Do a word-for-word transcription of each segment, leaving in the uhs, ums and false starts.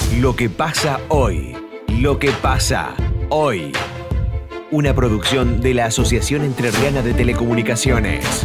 Lo que pasa hoy. Lo que pasa hoy. Una producción de la Asociación Entrerriana de Telecomunicaciones.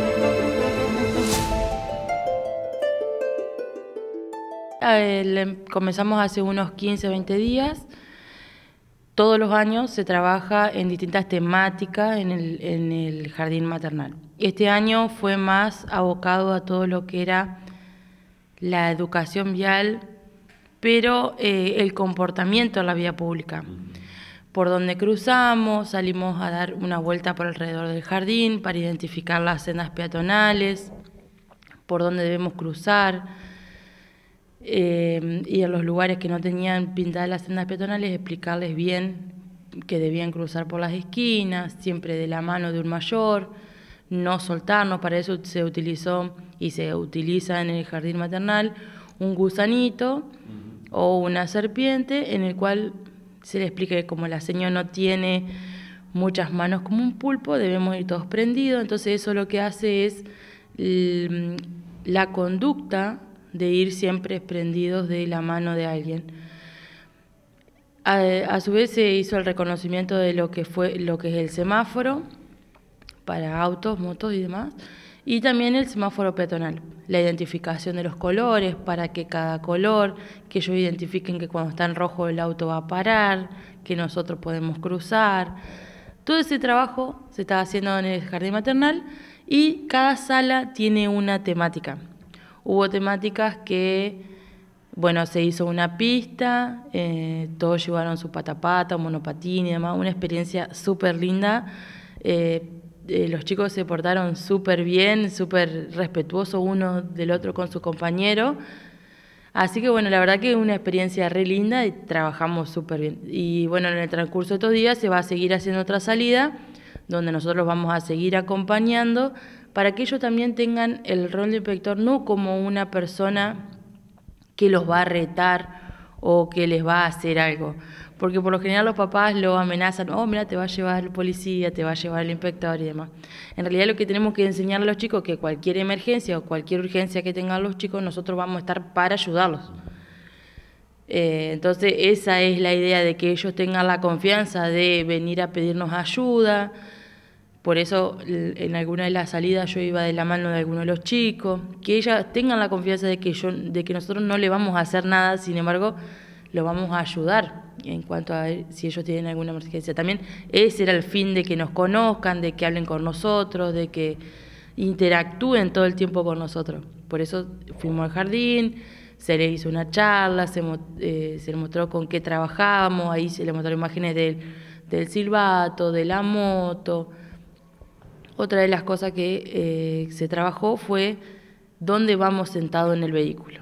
Eh, comenzamos hace unos quince, veinte días. Todos los años se trabaja en distintas temáticas en el, en el jardín maternal. Este año fue más abocado a todo lo que era la educación vial, pero eh, el comportamiento en la vía pública. Por donde cruzamos, salimos a dar una vuelta por alrededor del jardín para identificar las sendas peatonales, por donde debemos cruzar, eh, y en los lugares que no tenían pintadas las sendas peatonales, explicarles bien que debían cruzar por las esquinas, siempre de la mano de un mayor, no soltarnos. Para eso se utilizó y se utiliza en el jardín maternal un gusanito o una serpiente en el cual se le explica que como la señora no tiene muchas manos como un pulpo, debemos ir todos prendidos. Entonces eso lo que hace es la conducta de ir siempre prendidos de la mano de alguien. A, a su vez se hizo el reconocimiento de lo que fue lo que es el semáforo para autos, motos y demás, y también el semáforo peatonal, la identificación de los colores para que cada color, que ellos identifiquen que cuando está en rojo el auto va a parar, que nosotros podemos cruzar. Todo ese trabajo se está haciendo en el jardín maternal y cada sala tiene una temática. Hubo temáticas que, bueno, se hizo una pista, eh, todos llevaron su patapata, monopatín y demás, una experiencia súper linda. Eh, eh, los chicos se portaron súper bien, súper respetuosos uno del otro con su compañero. Así que, bueno, la verdad que es una experiencia re linda y trabajamos súper bien. Y, bueno, en el transcurso de estos días se va a seguir haciendo otra salida, donde nosotros vamos a seguir acompañando, para que ellos también tengan el rol de inspector, no como una persona que los va a retar o que les va a hacer algo. Porque por lo general los papás lo amenazan, oh, mira, te va a llevar el policía, te va a llevar el inspector y demás. En realidad lo que tenemos que enseñar a los chicos es que cualquier emergencia o cualquier urgencia que tengan los chicos, nosotros vamos a estar para ayudarlos. Eh, entonces esa es la idea, de que ellos tengan la confianza de venir a pedirnos ayuda. Por eso en alguna de las salidas yo iba de la mano de alguno de los chicos, que ellas tengan la confianza de que, yo, de que nosotros no le vamos a hacer nada, sin embargo, lo vamos a ayudar en cuanto a si ellos tienen alguna emergencia. También ese era el fin, de que nos conozcan, de que hablen con nosotros, de que interactúen todo el tiempo con nosotros. Por eso fuimos al jardín, se les hizo una charla, se, eh, se les mostró con qué trabajábamos, ahí se les mostró imágenes del, del silbato, de la moto. Otra de las cosas que eh, se trabajó fue dónde vamos sentados en el vehículo.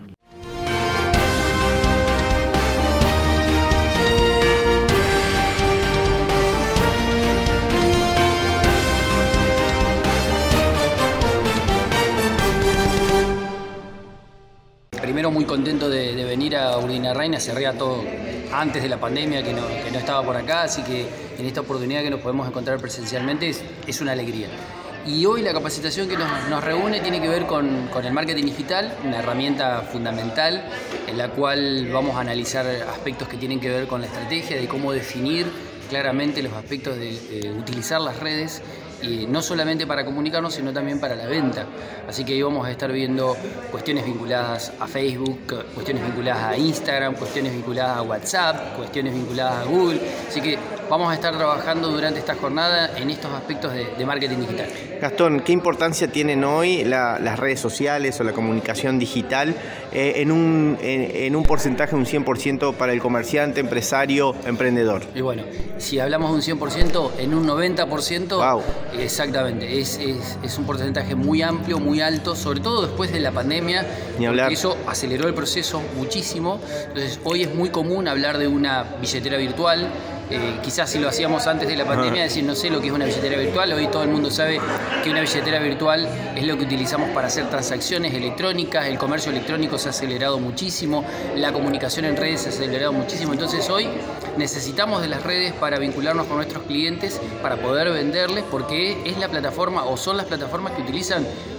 Primero muy contento de, de venir a Urdinarraina, se arregla todo antes de la pandemia, que no, que no estaba por acá, así que en esta oportunidad que nos podemos encontrar presencialmente es, es una alegría. Y hoy la capacitación que nos, nos reúne tiene que ver con, con el marketing digital, una herramienta fundamental en la cual vamos a analizar aspectos que tienen que ver con la estrategia, de cómo definir claramente los aspectos de, de utilizar las redes, y no solamente para comunicarnos, sino también para la venta. Así que hoy vamos a estar viendo cuestiones vinculadas a Facebook, cuestiones vinculadas a Instagram, cuestiones vinculadas a WhatsApp, cuestiones vinculadas a Google. Así que vamos a estar trabajando durante esta jornada en estos aspectos de, de marketing digital. Gastón, ¿qué importancia tienen hoy la, las redes sociales o la comunicación digital eh, en, un, en, en un porcentaje, un cien por ciento para el comerciante, empresario, emprendedor? Y bueno, si hablamos de un cien por ciento, en un noventa por ciento, wow. Exactamente, es, es, es un porcentaje muy amplio, muy alto, sobre todo después de la pandemia, Ni hablar. Porque eso aceleró el proceso muchísimo. Entonces hoy es muy común hablar de una billetera virtual. Eh, quizás si lo hacíamos antes de la pandemia, decir no sé lo que es una billetera virtual. Hoy todo el mundo sabe que una billetera virtual es lo que utilizamos para hacer transacciones electrónicas. El comercio electrónico se ha acelerado muchísimo, la comunicación en redes se ha acelerado muchísimo. Entonces hoy necesitamos de las redes para vincularnos con nuestros clientes, para poder venderles, porque es la plataforma o son las plataformas que utilizan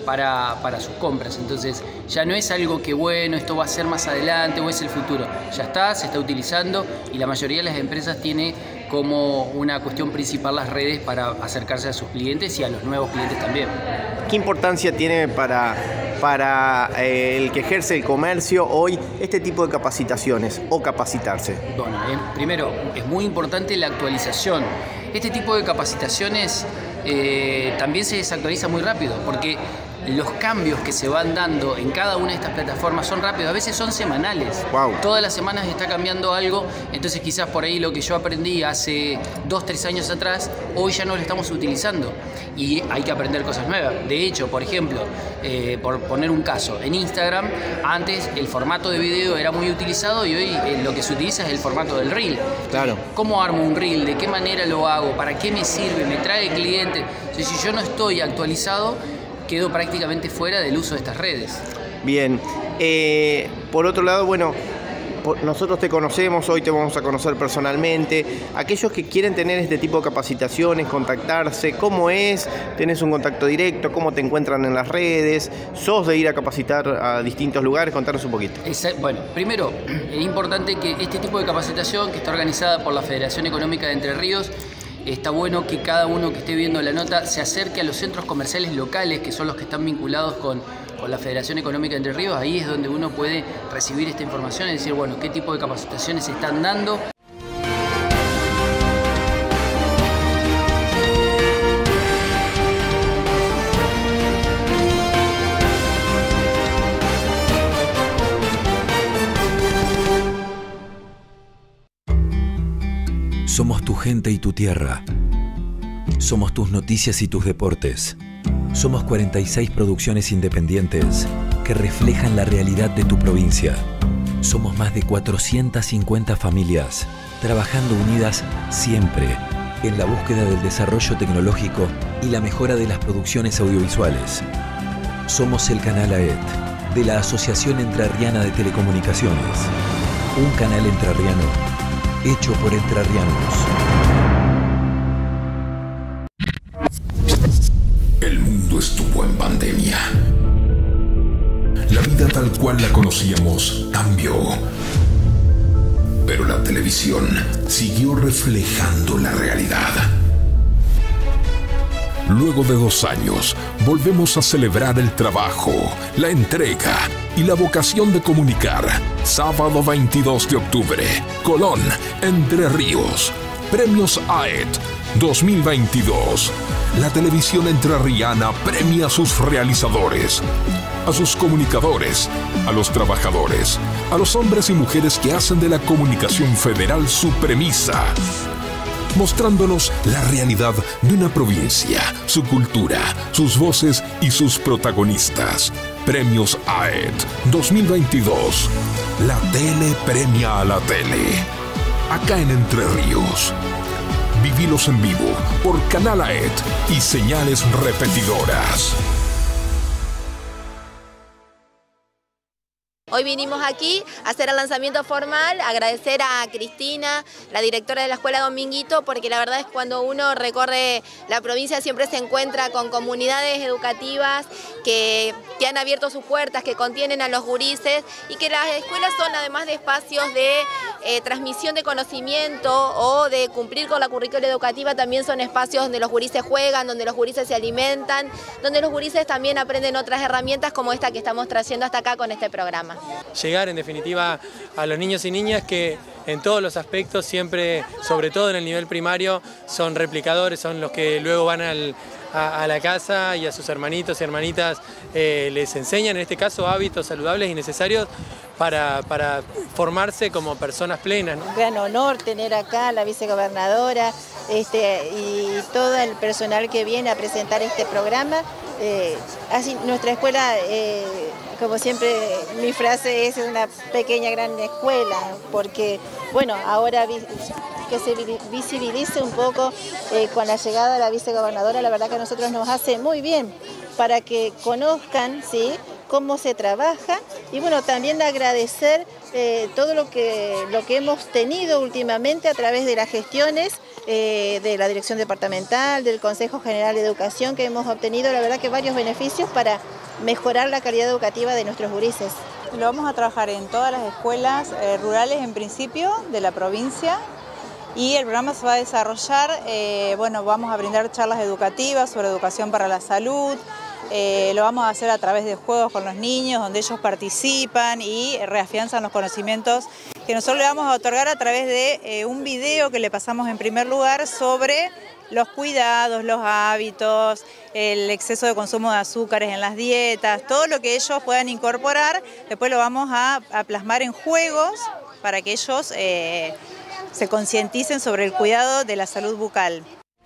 para, para sus compras. Entonces ya no es algo que bueno, esto va a ser más adelante o es el futuro. Ya está, se está utilizando y la mayoría de las empresas tiene como una cuestión principal las redes para acercarse a sus clientes y a los nuevos clientes también. ¿Qué importancia tiene para, para eh, el que ejerce el comercio hoy este tipo de capacitaciones o capacitarse? Bueno, eh, primero, es muy importante la actualización. Este tipo de capacitaciones eh, también se desactualiza muy rápido porque los cambios que se van dando en cada una de estas plataformas son rápidos, a veces son semanales. Wow. Todas las semanas está cambiando algo, entonces quizás por ahí lo que yo aprendí hace dos, tres años atrás, hoy ya no lo estamos utilizando y hay que aprender cosas nuevas. De hecho, por ejemplo, eh, por poner un caso, en Instagram antes el formato de video era muy utilizado y hoy eh, lo que se utiliza es el formato del reel. Claro. ¿Cómo armo un reel? ¿De qué manera lo hago? ¿Para qué me sirve? ¿Me trae cliente? Entonces, si yo no estoy actualizado, quedó prácticamente fuera del uso de estas redes. Bien, eh, por otro lado, bueno, por, nosotros te conocemos, hoy te vamos a conocer personalmente. Aquellos que quieren tener este tipo de capacitaciones, contactarse, ¿cómo es? ¿Tenés un contacto directo? ¿Cómo te encuentran en las redes? ¿Sos de ir a capacitar a distintos lugares? Contanos un poquito. Bueno, primero, es importante que este tipo de capacitación que está organizada por la Federación Económica de Entre Ríos, está bueno que cada uno que esté viendo la nota se acerque a los centros comerciales locales, que son los que están vinculados con, con la Federación Económica de Entre Ríos. Ahí es donde uno puede recibir esta información y decir, bueno, qué tipo de capacitaciones se están dando. Somos tu gente y tu tierra. Somos tus noticias y tus deportes. Somos cuarenta y seis producciones independientes que reflejan la realidad de tu provincia. Somos más de cuatrocientas cincuenta familias, trabajando unidas siempre en la búsqueda del desarrollo tecnológico y la mejora de las producciones audiovisuales. Somos el canal A E T, de la Asociación Entrerriana de Telecomunicaciones. Un canal entrerriano hecho por entrerrianos. El mundo estuvo en pandemia. La vida tal cual la conocíamos cambió. Pero la televisión siguió reflejando la realidad. Luego de dos años, volvemos a celebrar el trabajo, la entrega y la vocación de comunicar. Sábado veintidós de octubre, Colón, Entre Ríos. Premios A E T dos mil veintidós. La televisión entrerriana premia a sus realizadores, a sus comunicadores, a los trabajadores, a los hombres y mujeres que hacen de la comunicación federal su premisa, mostrándonos la realidad de una provincia, su cultura, sus voces y sus protagonistas. Premios A E T dos mil veintidós. La tele premia a la tele. Acá en Entre Ríos. Vivilos en vivo por Canal A E T y señales repetidoras. Hoy vinimos aquí a hacer el lanzamiento formal, agradecer a Cristina, la directora de la Escuela Dominguito, porque la verdad es que cuando uno recorre la provincia siempre se encuentra con comunidades educativas que, que han abierto sus puertas, que contienen a los gurises y que las escuelas son además de espacios de eh, transmisión de conocimiento o de cumplir con la currícula educativa, también son espacios donde los gurises juegan, donde los gurises se alimentan, donde los gurises también aprenden otras herramientas como esta que estamos trayendo hasta acá con este programa. Llegar en definitiva a los niños y niñas que en todos los aspectos siempre, sobre todo en el nivel primario, son replicadores, son los que luego van al, a, a la casa y a sus hermanitos y hermanitas eh, les enseñan en este caso hábitos saludables y necesarios para, para formarse como personas plenas, ¿no? Un gran honor tener acá a la vicegobernadora este, y todo el personal que viene a presentar este programa. Eh, así, nuestra escuela, eh, como siempre, mi frase es una pequeña gran escuela, porque, bueno, ahora que se visibilice un poco eh, con la llegada de la vicegobernadora, la verdad que a nosotros nos hace muy bien para que conozcan, ¿sí?, cómo se trabaja y, bueno, también agradecer eh, todo lo que, lo que hemos tenido últimamente a través de las gestiones eh, de la Dirección Departamental, del Consejo General de Educación, que hemos obtenido, la verdad, que varios beneficios para mejorar la calidad educativa de nuestros gurises. Lo vamos a trabajar en todas las escuelas eh, rurales, en principio, de la provincia. Y el programa se va a desarrollar, eh, bueno, vamos a brindar charlas educativas sobre educación para la salud, eh, lo vamos a hacer a través de juegos con los niños, donde ellos participan y reafianzan los conocimientos que nosotros le vamos a otorgar a través de eh, un video que le pasamos en primer lugar sobre los cuidados, los hábitos, el exceso de consumo de azúcares en las dietas, todo lo que ellos puedan incorporar, después lo vamos a, a plasmar en juegos para que ellos eh, se concienticen sobre el cuidado de la salud bucal.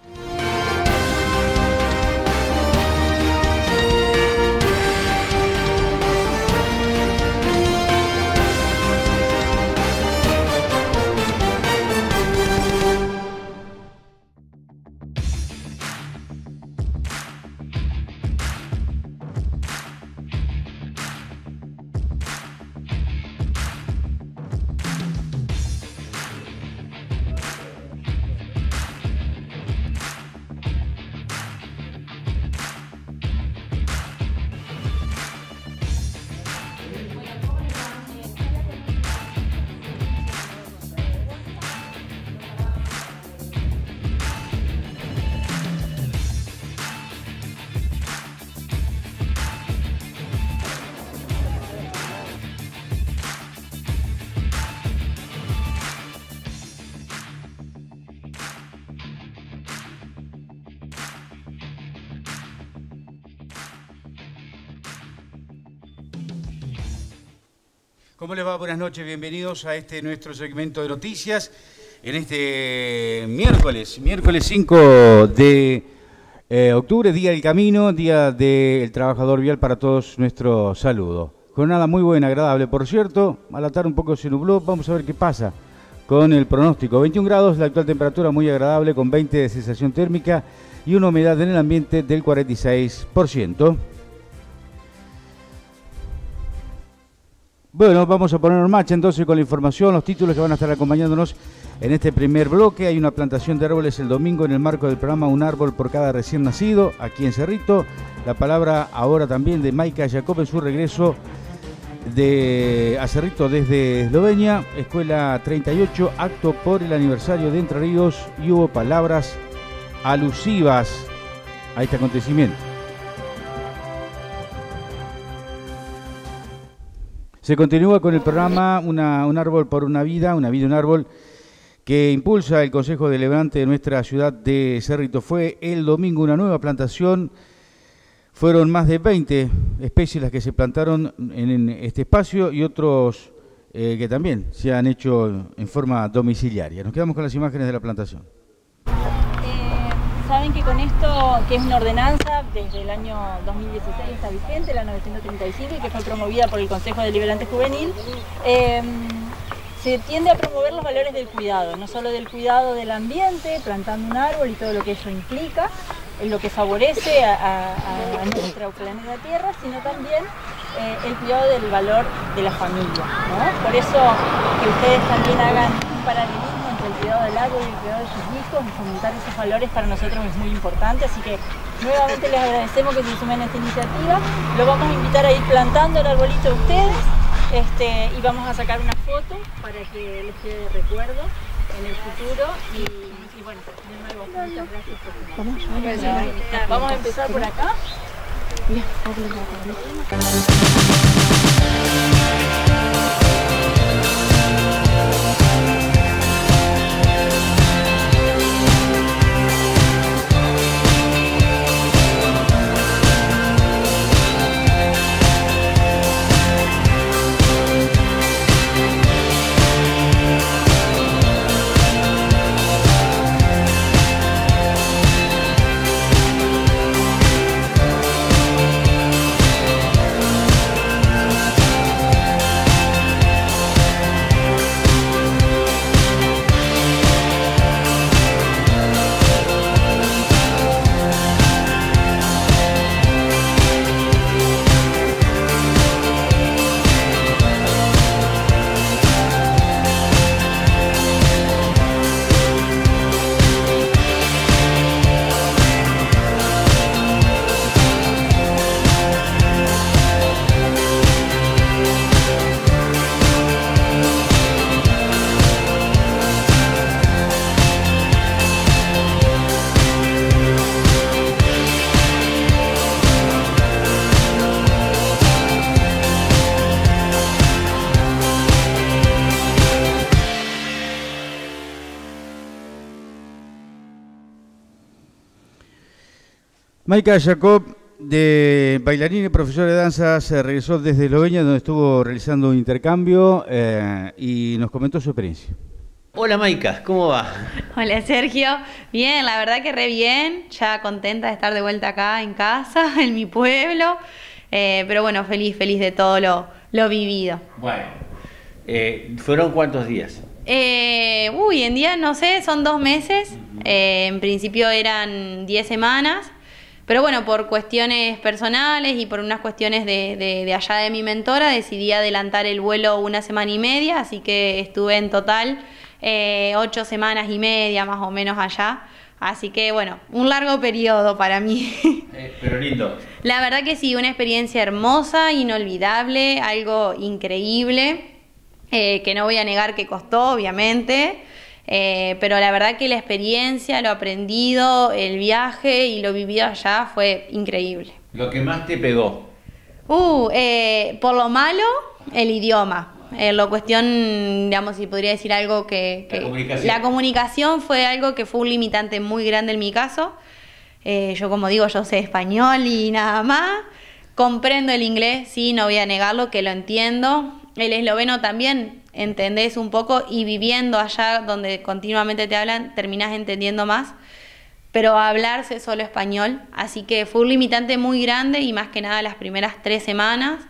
¿Cómo les va? Buenas noches, bienvenidos a este nuestro segmento de noticias en este miércoles, miércoles cinco de eh, octubre, Día del Camino, Día del Trabajador Vial para todos, nuestro saludo. Jornada muy buena, agradable, por cierto, a la tarde un poco se nubló, vamos a ver qué pasa con el pronóstico. veintiún grados, la actual temperatura muy agradable con veinte de sensación térmica y una humedad en el ambiente del cuarenta y seis por ciento. Bueno, vamos a poner en marcha entonces con la información, los títulos que van a estar acompañándonos en este primer bloque. Hay una plantación de árboles el domingo en el marco del programa Un Árbol por cada recién nacido, aquí en Cerrito. La palabra ahora también de Maika Jacob en su regreso de, a Cerrito desde Eslovenia. Escuela treinta y ocho, acto por el aniversario de Entre Ríos, y hubo palabras alusivas a este acontecimiento. Se continúa con el programa una, Un Árbol por una Vida, una vida, un árbol, que impulsa el Consejo Deliberante de nuestra ciudad de Cerrito. Fue el domingo una nueva plantación, fueron más de veinte especies las que se plantaron en, en este espacio y otros eh, que también se han hecho en forma domiciliaria. Nos quedamos con las imágenes de la plantación. Saben que con esto, que es una ordenanza desde el año dos mil dieciséis, está vigente, la novecientos treinta y cinco, y que fue promovida por el Consejo Deliberante Juvenil, eh, se tiende a promover los valores del cuidado, no solo del cuidado del ambiente, plantando un árbol y todo lo que ello implica, en lo que favorece a, a, a nuestro planeta Tierra, sino también eh, el cuidado del valor de la familia, ¿no? Por eso que ustedes también hagan un paralelismo entre el cuidado del árbol y el cuidado de sus hijos, y fomentar esos valores para nosotros es muy importante, así que nuevamente les agradecemos que se sumen a esta iniciativa. Lo vamos a invitar a ir plantando el arbolito a ustedes, este, y vamos a sacar una foto para que les quede de recuerdo en el futuro. Y, y bueno, de nuevo, muchas gracias por su... Vamos a empezar por acá. Bien, Maika Jacob, de bailarina y profesora de danza, se regresó desde Eslovenia, donde estuvo realizando un intercambio eh, y nos comentó su experiencia. Hola Maika, ¿cómo va? Hola Sergio, bien, la verdad que re bien, ya contenta de estar de vuelta acá en casa, en mi pueblo, eh, pero bueno, feliz, feliz de todo lo, lo vivido. Bueno, eh, ¿fueron cuántos días? Eh, uy, en día no sé, son dos meses, eh, en principio eran diez semanas, pero bueno, por cuestiones personales y por unas cuestiones de, de, de allá de mi mentora, decidí adelantar el vuelo una semana y media, así que estuve en total eh, ocho semanas y media más o menos allá, así que bueno, un largo periodo para mí. Eh, pero lindo. La verdad que sí, una experiencia hermosa, inolvidable, algo increíble. Eh, que no voy a negar que costó, obviamente, eh, pero la verdad que la experiencia, lo aprendido, el viaje y lo vivido allá fue increíble. ¿Lo que más te pegó? Uh, eh, por lo malo, el idioma. Eh, la cuestión, digamos, si podría decir algo que... que la comunicación. La comunicación fue algo que fue un limitante muy grande en mi caso. Eh, yo, como digo, yo sé español y nada más. Comprendo el inglés, sí, no voy a negarlo, que lo entiendo. El esloveno también entendés un poco y viviendo allá donde continuamente te hablan, terminás entendiendo más. Pero hablarse solo español, así que fue un limitante muy grande y más que nada las primeras tres semanas.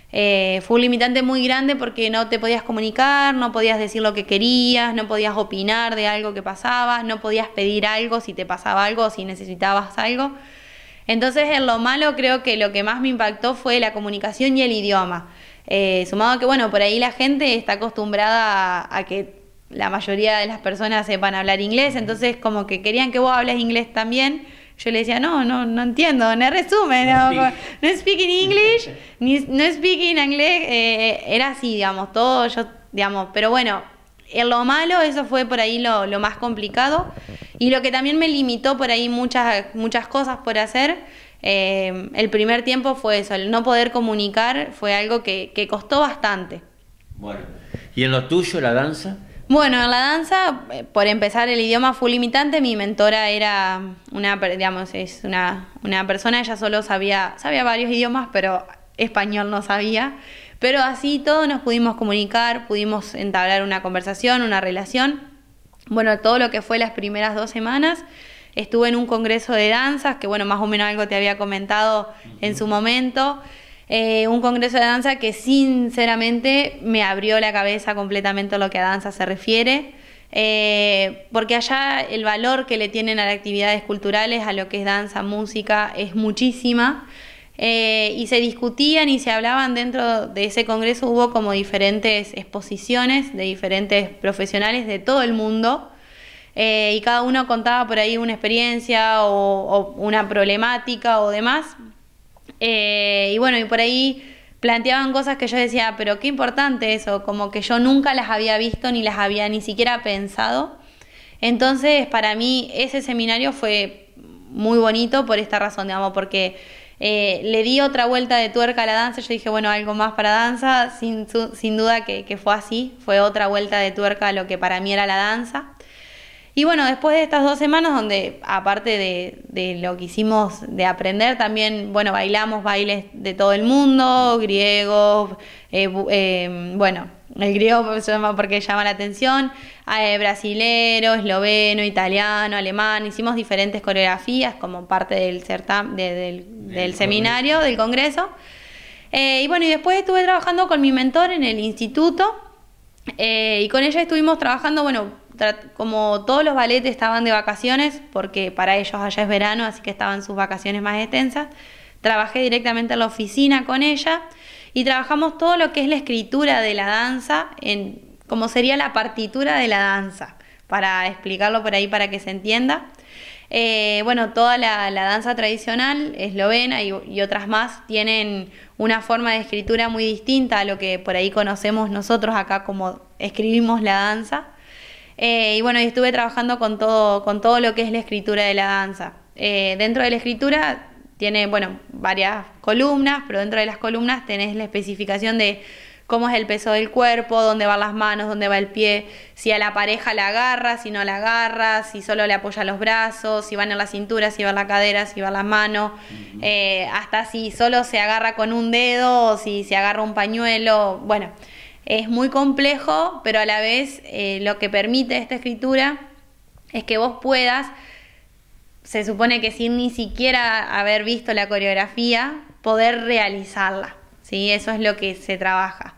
Eh, fue un limitante muy grande porque no te podías comunicar, no podías decir lo que querías, no podías opinar de algo que pasaba, no podías pedir algo si te pasaba algo o si necesitabas algo. Entonces, en lo malo creo que lo que más me impactó fue la comunicación y el idioma. Eh, sumado a que, bueno, por ahí la gente está acostumbrada a, a que la mayoría de las personas sepan hablar inglés, entonces como que querían que vos hables inglés también. Yo le decía, no, no, no entiendo, no resume, no, no, no speak in English, ni, no speak in inglés, eh, era así, digamos, todo, yo, digamos, pero bueno, en lo malo eso fue por ahí lo, lo más complicado y lo que también me limitó por ahí muchas, muchas cosas por hacer. Eh, el primer tiempo fue eso, el no poder comunicar fue algo que, que costó bastante. Bueno, ¿y en lo tuyo, la danza? Bueno, en la danza, por empezar, el idioma fue limitante. Mi mentora era una, digamos, es una, una persona, ella solo sabía, sabía varios idiomas, pero español no sabía. Pero así todos nos pudimos comunicar, pudimos entablar una conversación, una relación. Bueno, todo lo que fue las primeras dos semanas. Estuve en un congreso de danzas, que bueno, más o menos algo te había comentado en su momento. Eh, un congreso de danza que sinceramente me abrió la cabeza completamente a lo que a danza se refiere. Eh, porque allá el valor que le tienen a las actividades culturales, a lo que es danza, música, es muchísima. Eh, y se discutían y se hablaban dentro de ese congreso, hubo como diferentes exposiciones de diferentes profesionales de todo el mundo. Eh, y cada uno contaba por ahí una experiencia o, o una problemática o demás. Eh, y bueno, y por ahí planteaban cosas que yo decía, pero qué importante eso, como que yo nunca las había visto ni las había ni siquiera pensado. Entonces, para mí ese seminario fue muy bonito por esta razón, digamos, porque eh, le di otra vuelta de tuerca a la danza. Yo dije, bueno, algo más para danza, sin, sin duda que, que fue así, fue otra vuelta de tuerca a lo que para mí era la danza. Y bueno, después de estas dos semanas donde aparte de, de lo que hicimos de aprender, también, bueno, bailamos bailes de todo el mundo, griegos, eh, eh, bueno, el griego porque llama la atención, eh, brasilero, esloveno, italiano, alemán, hicimos diferentes coreografías como parte del, certam, de, del, del seminario, del congreso. Eh, y bueno, y después estuve trabajando con mi mentor en el instituto eh, y con ella estuvimos trabajando, bueno, como todos los balletes estaban de vacaciones, porque para ellos allá es verano, así que estaban sus vacaciones más extensas, trabajé directamente en la oficina con ella y trabajamos todo lo que es la escritura de la danza, en como sería la partitura de la danza, para explicarlo por ahí para que se entienda. Eh, bueno, toda la, la danza tradicional eslovena y, y otras más tienen una forma de escritura muy distinta a lo que por ahí conocemos nosotros acá como escribimos la danza. Eh, y bueno, estuve trabajando con todo, con todo lo que es la escritura de la danza. Eh, dentro de la escritura tiene, bueno, varias columnas, pero dentro de las columnas tenés la especificación de cómo es el peso del cuerpo, dónde van las manos, dónde va el pie, si a la pareja la agarra, si no la agarra, si solo le apoya los brazos, si van en la cintura, si va en la cadera, si va en las manos, uh-huh. eh, hasta si solo se agarra con un dedo o si se agarra un pañuelo. Bueno, es muy complejo, pero a la vez eh, lo que permite esta escritura es que vos puedas, se supone que sin ni siquiera haber visto la coreografía, poder realizarla, ¿sí? Eso es lo que se trabaja.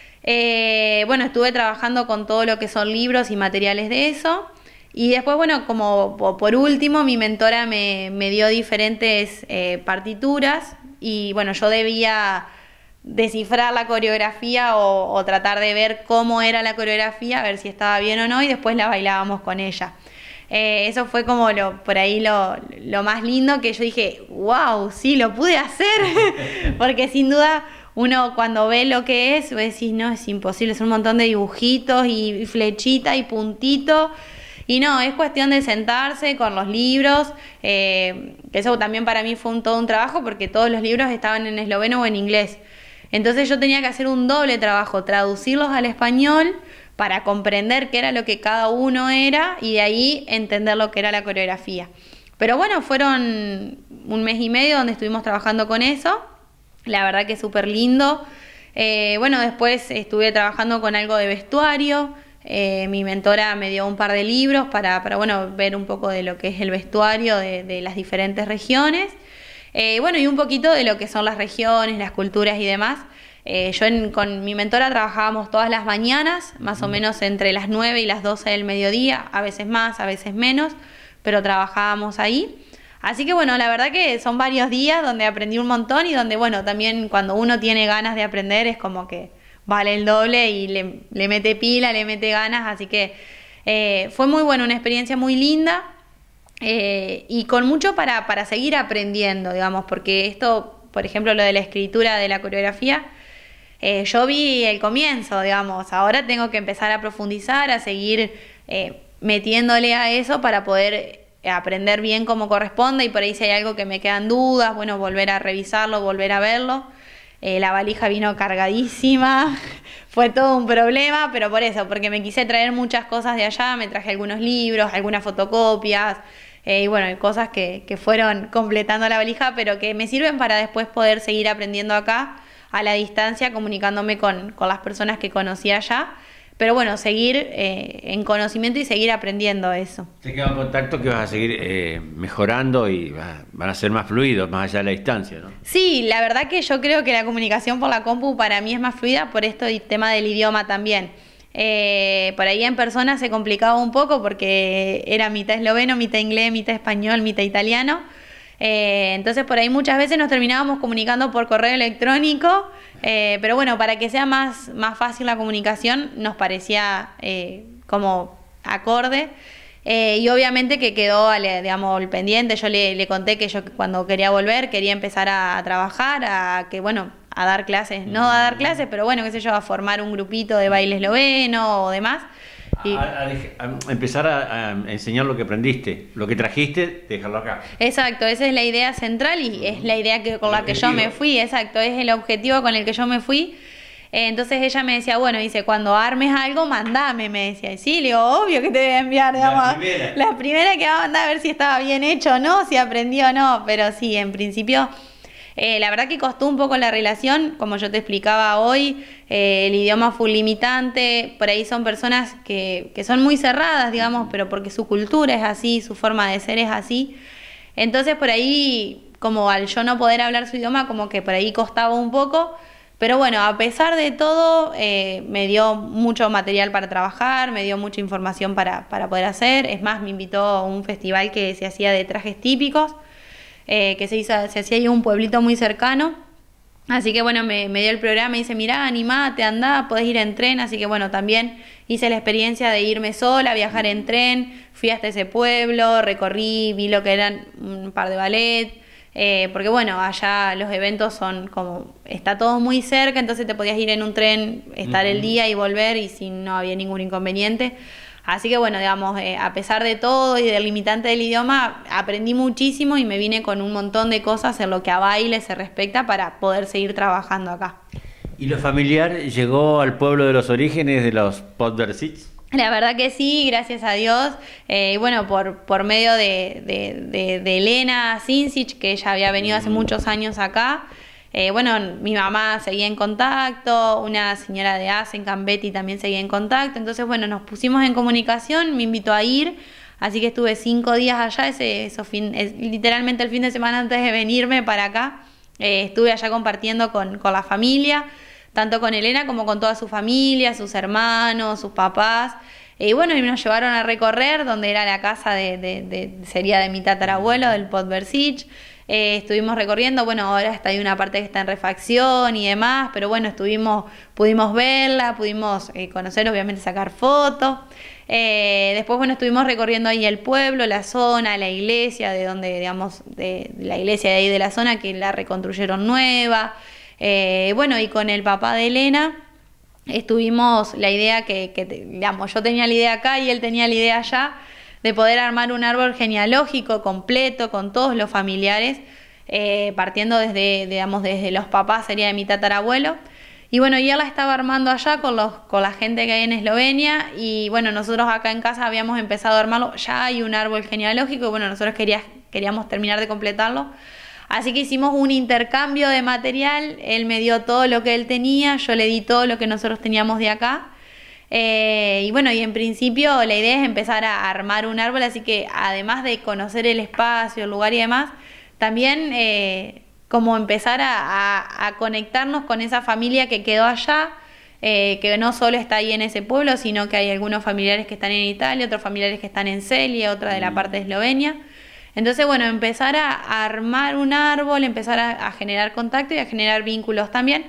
Eh, bueno, estuve trabajando con todo lo que son libros y materiales de eso. Y después, bueno, como por último, mi mentora me, me dio diferentes eh, partituras. Y bueno, yo debía descifrar la coreografía o, o tratar de ver cómo era la coreografía, a ver si estaba bien o no, y después la bailábamos con ella. Eh, eso fue como lo, por ahí lo, lo más lindo, que yo dije, wow, sí, lo pude hacer. Porque sin duda uno cuando ve lo que es, vos decís, no, es imposible, es un montón de dibujitos y flechita y puntito. Y no, es cuestión de sentarse con los libros, eh, eso también para mí fue un, todo un trabajo, porque todos los libros estaban en esloveno o en inglés. Entonces yo tenía que hacer un doble trabajo, traducirlos al español para comprender qué era lo que cada uno era y de ahí entender lo que era la coreografía. Pero bueno, fueron un mes y medio donde estuvimos trabajando con eso, la verdad que súper lindo. Eh, bueno, después estuve trabajando con algo de vestuario, eh, mi mentora me dio un par de libros para, para bueno, ver un poco de lo que es el vestuario de, de las diferentes regiones. Eh, bueno, y un poquito de lo que son las regiones, las culturas y demás. Eh, yo en, con mi mentora trabajábamos todas las mañanas, más o menos entre las nueve y las doce del mediodía, a veces más, a veces menos, pero trabajábamos ahí. Así que bueno, la verdad que son varios días donde aprendí un montón y donde, bueno, también cuando uno tiene ganas de aprender es como que vale el doble y le, le mete pila, le mete ganas, así que eh, fue muy bueno, una experiencia muy linda. Eh, y con mucho para, para seguir aprendiendo, digamos, porque esto, por ejemplo, lo de la escritura de la coreografía, eh, yo vi el comienzo, digamos, ahora tengo que empezar a profundizar, a seguir eh, metiéndole a eso para poder aprender bien como corresponde, y por ahí si hay algo que me quedan dudas, bueno, volver a revisarlo, volver a verlo. Eh, la valija vino cargadísima, fue todo un problema, pero por eso, porque me quise traer muchas cosas de allá, me traje algunos libros, algunas fotocopias, eh, y bueno, cosas que, que fueron completando la valija, pero que me sirven para después poder seguir aprendiendo acá, a la distancia, comunicándome con, con las personas que conocí allá. Pero bueno, seguir eh, en conocimiento y seguir aprendiendo eso. Te queda en contacto que vas a seguir eh, mejorando y va, van a ser más fluidos más allá de la distancia, ¿no? Sí, la verdad que yo creo que la comunicación por la compu para mí es más fluida por esto y tema del idioma también. Eh, por ahí en persona se complicaba un poco porque era mitad esloveno, mitad inglés, mitad español, mitad italiano. Eh, entonces por ahí muchas veces nos terminábamos comunicando por correo electrónico, eh, pero bueno, para que sea más, más fácil la comunicación nos parecía eh, como acorde, eh, y obviamente que quedó, digamos, el pendiente. Yo le, le conté que yo cuando quería volver quería empezar a, a trabajar, a que bueno, a dar clases, no a dar clases, pero bueno, qué sé yo, a formar un grupito de baile esloveno o demás. Y a, a, a empezar a, a enseñar lo que aprendiste, lo que trajiste, dejarlo acá. Exacto, esa es la idea central y es la idea que, con la que yo me fui, exacto, es el objetivo con el que yo me fui. Eh, entonces ella me decía, bueno, dice, cuando armes algo, mandame, me decía. Y sí, le digo, obvio que te voy a enviar, digamos, la primera. La primera que va a mandar a ver si estaba bien hecho o no, si aprendí o no, pero sí, en principio... Eh, la verdad que costó un poco la relación, como yo te explicaba hoy, eh, el idioma fue limitante, por ahí son personas que, que son muy cerradas, digamos, pero porque su cultura es así, su forma de ser es así. Entonces por ahí, como al yo no poder hablar su idioma, como que por ahí costaba un poco, pero bueno, a pesar de todo, eh, me dio mucho material para trabajar, me dio mucha información para, para poder hacer. Es más, me invitó a un festival que se hacía de trajes típicos, Eh, que se, hizo, se hacía ahí en un pueblito muy cercano, así que bueno, me, me dio el programa y dice, mirá, animate, andá, podés ir en tren, así que bueno, también hice la experiencia de irme sola, viajar en tren, fui hasta ese pueblo, recorrí, vi lo que eran un par de ballet, eh, porque bueno, allá los eventos son como, está todo muy cerca, entonces te podías ir en un tren, estar uh-huh. el día y volver, y si no había ningún inconveniente. Así que bueno, digamos, eh, a pesar de todo y del limitante del idioma, aprendí muchísimo y me vine con un montón de cosas en lo que a baile se respecta para poder seguir trabajando acá. ¿Y lo familiar llegó al pueblo de los orígenes de los Podversits? La verdad que sí, gracias a Dios. Eh, y bueno, por, por medio de, de, de, de Elena Sincic, que ella había venido hace muchos años acá. Eh, bueno, mi mamá seguía en contacto, una señora de Asen, Cambetti, también seguía en contacto. Entonces, bueno, nos pusimos en comunicación, me invitó a ir. Así que estuve cinco días allá, ese, eso fin, es, literalmente el fin de semana antes de venirme para acá. Eh, estuve allá compartiendo con, con la familia, tanto con Elena como con toda su familia, sus hermanos, sus papás. Y bueno, y nos llevaron a recorrer donde era la casa de, de, de sería de mi tatarabuelo, del Podversich. Eh, estuvimos recorriendo, bueno, ahora está hay una parte que está en refacción y demás, pero bueno, estuvimos, pudimos verla, pudimos eh, conocer, obviamente sacar fotos. Eh, después, bueno, estuvimos recorriendo ahí el pueblo, la zona, la iglesia, de donde, digamos, de, de la iglesia de ahí de la zona, que la reconstruyeron nueva. Eh, bueno, y con el papá de Elena estuvimos, la idea que, que, digamos, yo tenía la idea acá y él tenía la idea allá, de poder armar un árbol genealógico completo con todos los familiares, eh, partiendo desde, digamos, desde los papás, sería de mi tatarabuelo. Y bueno, y él la estaba armando allá con, los, con la gente que hay en Eslovenia, y bueno, nosotros acá en casa habíamos empezado a armarlo, ya hay un árbol genealógico, y bueno, nosotros quería, queríamos terminar de completarlo. Así que hicimos un intercambio de material, él me dio todo lo que él tenía, yo le di todo lo que nosotros teníamos de acá. Eh, y bueno, y en principio la idea es empezar a armar un árbol, así que además de conocer el espacio, el lugar y demás, también eh, como empezar a, a, a conectarnos con esa familia que quedó allá, eh, que no solo está ahí en ese pueblo, sino que hay algunos familiares que están en Italia, otros familiares que están en Celia, otra de la parte de Eslovenia. Entonces, bueno, empezar a, a armar un árbol, empezar a, a generar contacto y a generar vínculos también,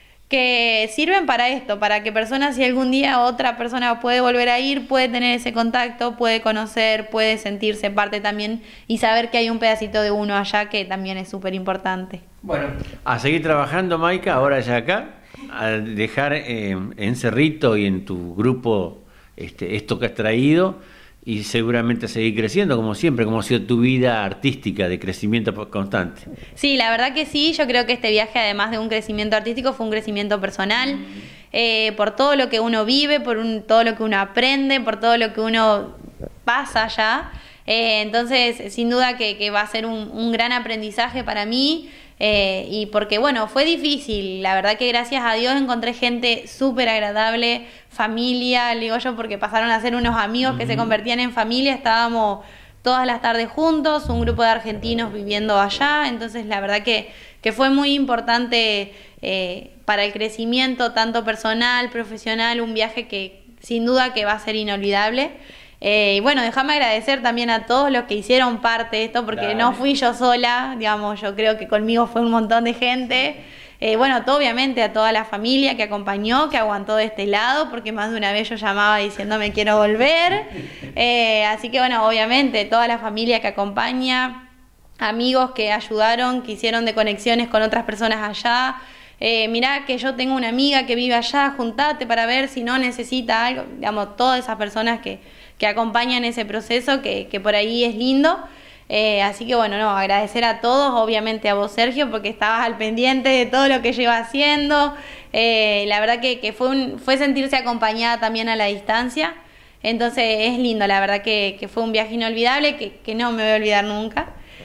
que sirven para esto, para que personas, si algún día otra persona puede volver a ir, puede tener ese contacto, puede conocer, puede sentirse parte también y saber que hay un pedacito de uno allá, que también es súper importante. Bueno, a seguir trabajando, Maika, ahora ya acá, a dejar eh, en Cerrito y en tu grupo este, esto que has traído, y seguramente seguir creciendo, como siempre, como ha sido tu vida artística de crecimiento constante. Sí, la verdad que sí, yo creo que este viaje, además de un crecimiento artístico, fue un crecimiento personal, mm. eh, por todo lo que uno vive, por un, todo lo que uno aprende, por todo lo que uno pasa allá. Eh, entonces, sin duda que, que va a ser un, un gran aprendizaje para mí, eh, y porque, bueno, fue difícil. La verdad que gracias a Dios encontré gente súper agradable, familia, le digo yo, porque pasaron a ser unos amigos que se convertían en familia. Estábamos todas las tardes juntos, un grupo de argentinos viviendo allá. Entonces, la verdad que, que fue muy importante eh, para el crecimiento, tanto personal, profesional, un viaje que sin duda que va a ser inolvidable. Eh, y bueno, déjame agradecer también a todos los que hicieron parte de esto, porque Dale. no fui yo sola, digamos, yo creo que conmigo fue un montón de gente. Eh, bueno, todo, obviamente a toda la familia que acompañó, que aguantó de este lado, porque más de una vez yo llamaba diciéndome quiero volver. Eh, así que bueno, obviamente toda la familia que acompaña, amigos que ayudaron, que hicieron de conexiones con otras personas allá. Eh, mirá que yo tengo una amiga que vive allá, juntate para ver si no necesita algo. Digamos, todas esas personas que, que acompañan ese proceso, que, que por ahí es lindo. Eh, así que bueno, no, agradecer a todos, obviamente a vos, Sergio, porque estabas al pendiente de todo lo que yo iba haciendo. Eh, la verdad que, que fue, un, fue sentirse acompañada también a la distancia. Entonces es lindo, la verdad que, que fue un viaje inolvidable, que, que no me voy a olvidar nunca.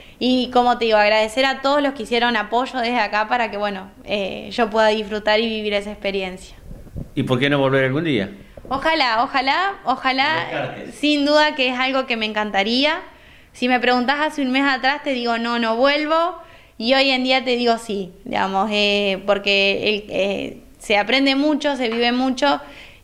Y como te digo, agradecer a todos los que hicieron apoyo desde acá para que, bueno, eh, yo pueda disfrutar y vivir esa experiencia. ¿Y por qué no volver algún día? Ojalá, ojalá, ojalá, sin duda que es algo que me encantaría. Si me preguntás hace un mes atrás, te digo no, no vuelvo, y hoy en día te digo sí, digamos, eh, porque el, eh, se aprende mucho, se vive mucho,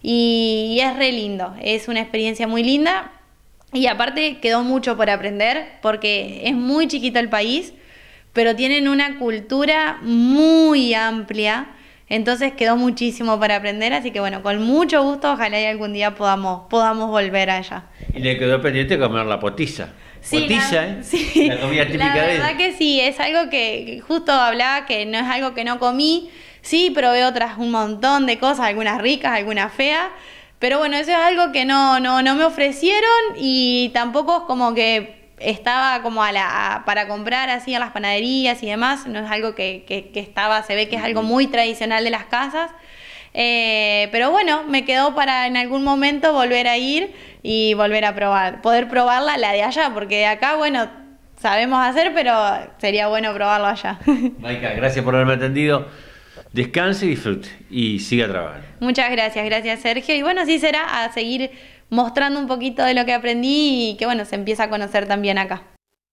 y, y es re lindo, es una experiencia muy linda. Y aparte quedó mucho por aprender, porque es muy chiquito el país, pero tienen una cultura muy amplia, entonces quedó muchísimo para aprender, así que bueno, con mucho gusto, ojalá y algún día podamos, podamos volver allá. Y le quedó pendiente comer la potiza. Sí, potiza, la, ¿eh? Sí, la comida típica la de verdad que sí, es algo que justo hablaba, que no es algo que no comí, sí, probé otras un montón de cosas, algunas ricas, algunas feas. Pero bueno, eso es algo que no, no, no me ofrecieron, y tampoco es como que estaba como a la, a, para comprar así a las panaderías y demás, no es algo que, que, que estaba, se ve que es algo muy tradicional de las casas. Eh, pero bueno, me quedó para en algún momento volver a ir y volver a probar, poder probarla la de allá, porque de acá, bueno, sabemos hacer, pero sería bueno probarlo allá. Maika, gracias por haberme atendido. Descanse y disfrute y siga trabajando. Muchas gracias, gracias Sergio. Y bueno, así será, a seguir mostrando un poquito de lo que aprendí y que bueno, se empieza a conocer también acá.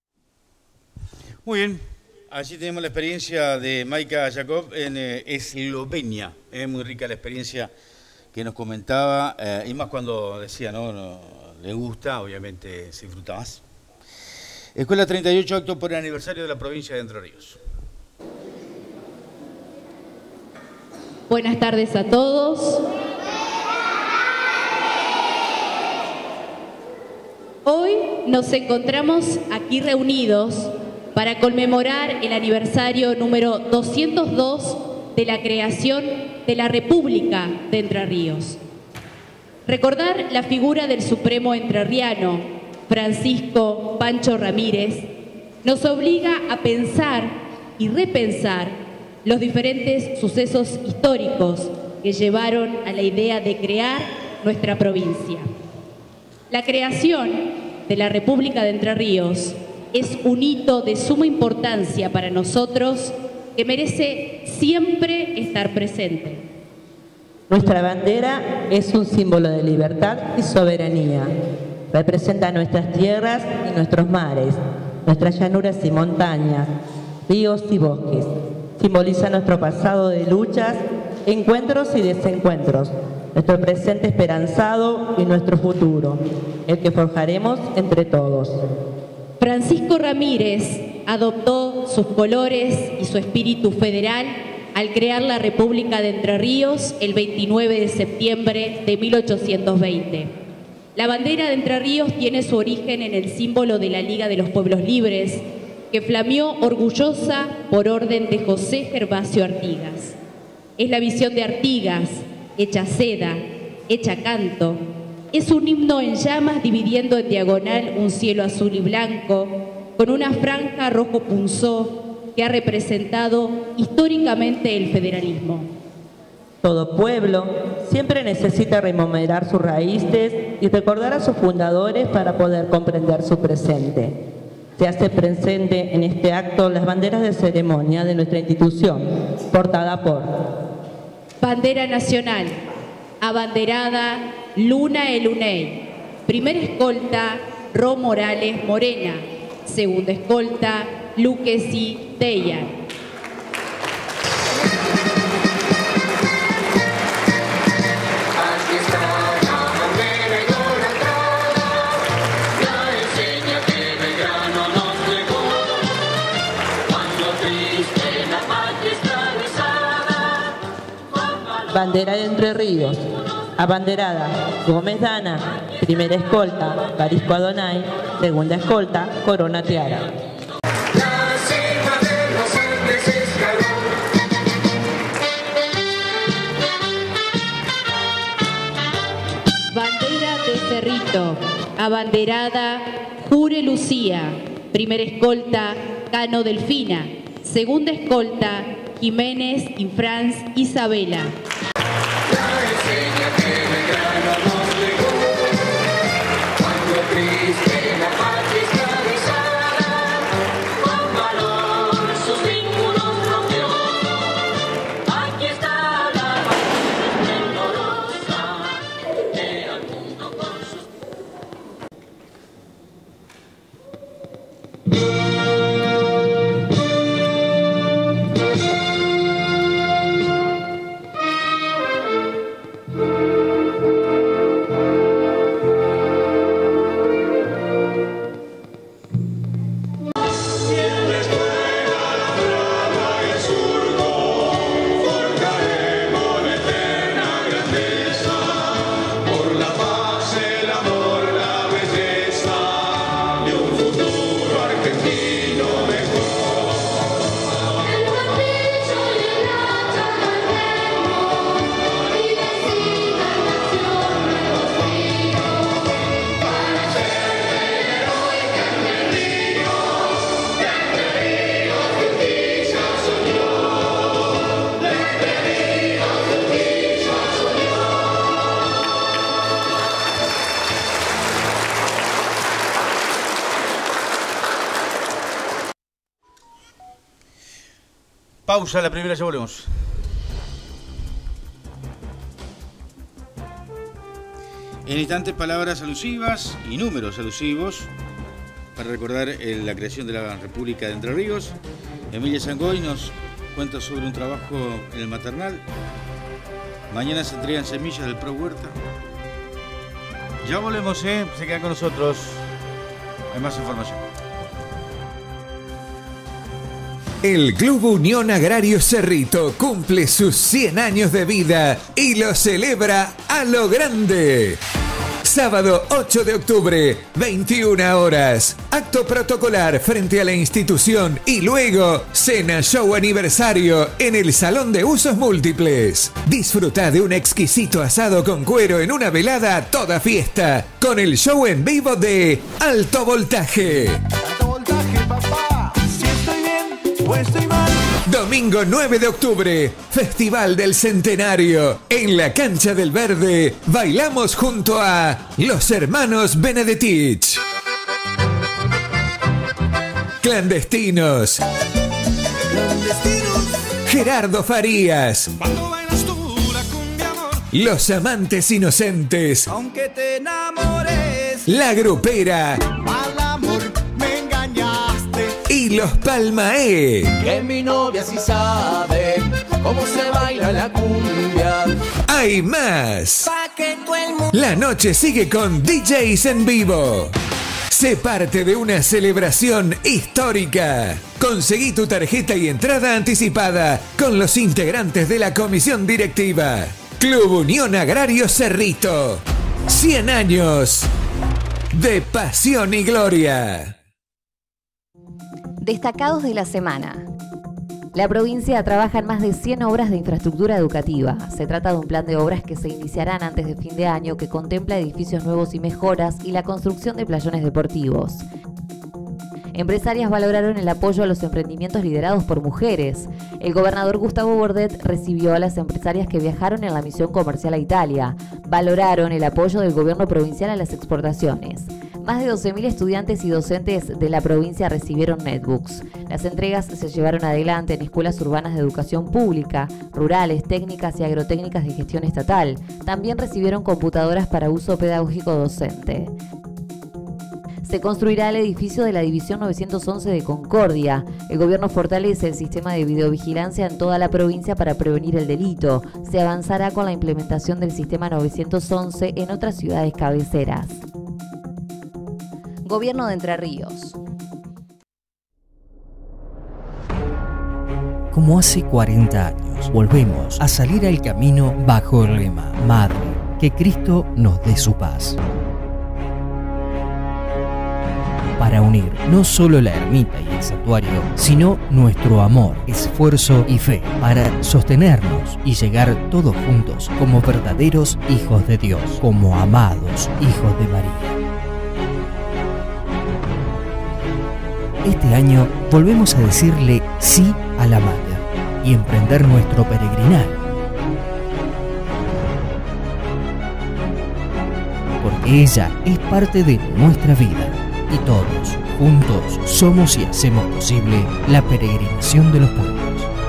Muy bien, allí tenemos la experiencia de Maika Jacob en eh, Eslovenia. Es muy rica la experiencia que nos comentaba, eh, y más cuando decía, ¿no? no le gusta, obviamente se disfruta más. Escuela treinta y ocho, acto por el aniversario de la provincia de Entre Ríos. Buenas tardes a todos. Hoy nos encontramos aquí reunidos para conmemorar el aniversario número doscientos dos de la creación de la República de Entre Ríos. Recordar la figura del supremo entrerriano, Francisco Pancho Ramírez, nos obliga a pensar y repensar los diferentes sucesos históricos que llevaron a la idea de crear nuestra provincia. La creación de la República de Entre Ríos es un hito de suma importancia para nosotros que merece siempre estar presente. Nuestra bandera es un símbolo de libertad y soberanía. Representa nuestras tierras y nuestros mares, nuestras llanuras y montañas, ríos y bosques. Simboliza nuestro pasado de luchas, encuentros y desencuentros, nuestro presente esperanzado y nuestro futuro, el que forjaremos entre todos. Francisco Ramírez adoptó sus colores y su espíritu federal al crear la República de Entre Ríos el veintinueve de septiembre de mil ochocientos veinte. La bandera de Entre Ríos tiene su origen en el símbolo de la Liga de los Pueblos Libres, que flameó orgullosa por orden de José Gervasio Artigas. Es la visión de Artigas, hecha seda, hecha canto. Es un himno en llamas dividiendo en diagonal un cielo azul y blanco, con una franja rojo punzó que ha representado históricamente el federalismo. Todo pueblo siempre necesita rememorar sus raíces y recordar a sus fundadores para poder comprender su presente. Se hace presente en este acto las banderas de ceremonia de nuestra institución, portada por Bandera Nacional, abanderada Luna Eluney. Primera escolta, Ro Morales Morena. Segunda escolta, Luquesi Teyan. Bandera de Entre Ríos, abanderada Gómez Dana, primera escolta, Barisco Adonai, segunda escolta, Corona Tiara. Bandera de Cerrito, abanderada Jure Lucía, primera escolta, Cano Delfina, segunda escolta, Jiménez y Franz Isabela. pausa, la primera, ya volvemos. En instantes, palabras alusivas y números alusivos para recordar eh, la creación de la República de Entre Ríos. Emilia Sangoy nos cuenta sobre un trabajo en el maternal. Mañana se entregan semillas del Pro Huerta. Ya volvemos, ¿eh? Se quedan con nosotros. Hay más información. El Club Unión Agrario Cerrito cumple sus cien años de vida y lo celebra a lo grande. Sábado ocho de octubre, veintiuna horas. Acto protocolar frente a la institución y luego cena show aniversario en el Salón de Usos Múltiples. Disfruta de un exquisito asado con cuero en una velada a toda fiesta con el show en vivo de Alto Voltaje. Alto Voltaje, papá. Si estoy bien o estoy mal. Domingo nueve de octubre, Festival del Centenario. En la Cancha del Verde, bailamos junto a los hermanos Benedetich. Clandestinos. Clandestinos. Gerardo Farías. Cuando bailas tú la cumbia, amor. Los amantes inocentes. Aunque te enamores. La Grupera. Al amor me engañaste. Y los Palmae. Que mi novia sí sabe cómo se baila la cumbia. Hay más. Pa' que todo el mundo... La noche sigue con D Js en vivo. Sé parte de una celebración histórica. Conseguí tu tarjeta y entrada anticipada con los integrantes de la comisión directiva. Club Unión Agrario Cerrito. cien años de pasión y gloria. Destacados de la semana. La provincia trabaja en más de cien obras de infraestructura educativa. Se trata de un plan de obras que se iniciarán antes de fin de año que contempla edificios nuevos y mejoras y la construcción de playones deportivos. Empresarias valoraron el apoyo a los emprendimientos liderados por mujeres. El gobernador Gustavo Bordet recibió a las empresarias que viajaron en la misión comercial a Italia. Valoraron el apoyo del gobierno provincial a las exportaciones. Más de doce mil estudiantes y docentes de la provincia recibieron netbooks. Las entregas se llevaron adelante en escuelas urbanas de educación pública, rurales, técnicas y agrotécnicas de gestión estatal. También recibieron computadoras para uso pedagógico docente. Se construirá el edificio de la División novecientos once de Concordia. El gobierno fortalece el sistema de videovigilancia en toda la provincia para prevenir el delito. Se avanzará con la implementación del sistema novecientos once en otras ciudades cabeceras. Gobierno de Entre Ríos. Como hace cuarenta años, volvemos a salir al camino bajo el lema: Madre, que Cristo nos dé su paz. Para unir no solo la ermita y el santuario, sino nuestro amor, esfuerzo y fe, para sostenernos y llegar todos juntos como verdaderos hijos de Dios, como amados hijos de María. Este año volvemos a decirle sí a la Madre y emprender nuestro peregrinar. Porque ella es parte de nuestra vida y todos, juntos, somos y hacemos posible la peregrinación de los pueblos.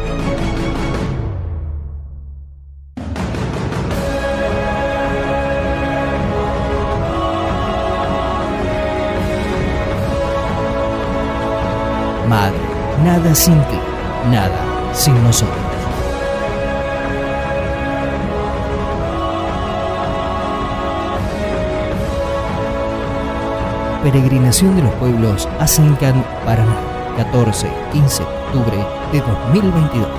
Madre, nada sin ti, nada sin nosotros. Peregrinación de los Pueblos a Sencan, Paraná, catorce a quince de octubre de dos mil veintidós.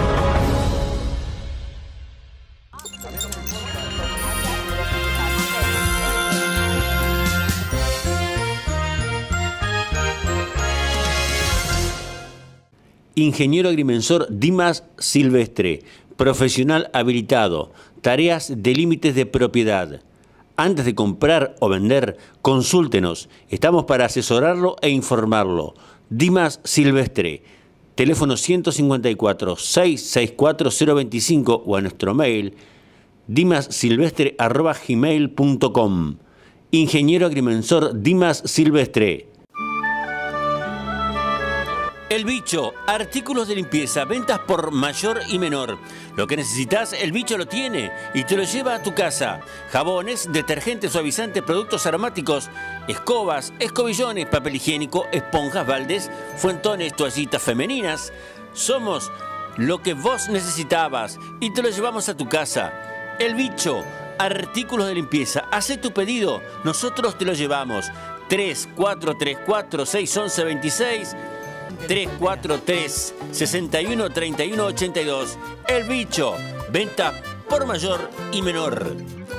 Ingeniero agrimensor Dimas Silvestre, profesional habilitado, tareas de límites de propiedad. Antes de comprar o vender, consúltenos. Estamos para asesorarlo e informarlo. Dimas Silvestre, teléfono ciento cincuenta y cuatro, seiscientos sesenta y cuatro, cero veinticinco o a nuestro mail dimassilvestre arroba gmail punto com. Ingeniero agrimensor Dimas Silvestre. El Bicho, artículos de limpieza, ventas por mayor y menor. Lo que necesitas, El Bicho lo tiene y te lo lleva a tu casa. Jabones, detergentes, suavizantes, productos aromáticos, escobas, escobillones, papel higiénico, esponjas, baldes, fuentones, toallitas femeninas. Somos lo que vos necesitabas y te lo llevamos a tu casa. El Bicho, artículos de limpieza. Hacé tu pedido, nosotros te lo llevamos. tres cuatro tres cuatro seis uno uno dos seis tres cuatro tres seis uno tres uno ocho dos. El Bicho, venta por mayor y menor.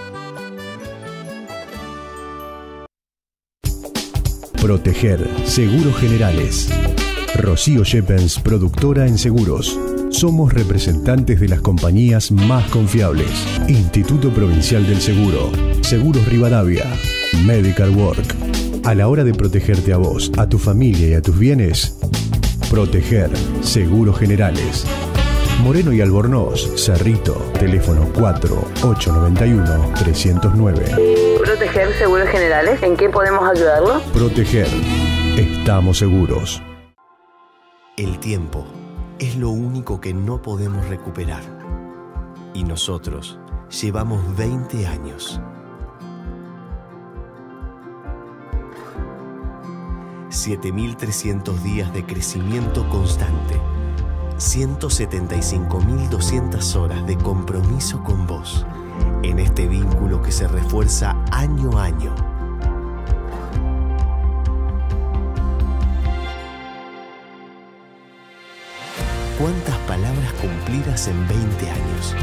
Proteger Seguros Generales. Rocío Yepens, productora en seguros. Somos representantes de las compañías más confiables. Instituto Provincial del Seguro. Seguros Rivadavia. Medical Work. A la hora de protegerte a vos, a tu familia y a tus bienes, Proteger Seguros Generales. Moreno y Albornoz, Cerrito, teléfono cuatro ocho nueve uno tres cero nueve. Proteger Seguros Generales, ¿en qué podemos ayudarlo? Proteger, estamos seguros. El tiempo es lo único que no podemos recuperar. Y nosotros llevamos veinte años. siete mil trescientos días de crecimiento constante. ciento setenta y cinco mil doscientas horas de compromiso con vos. En este vínculo que se refuerza año a año. ¿Cuántas palabras cumplidas en veinte años?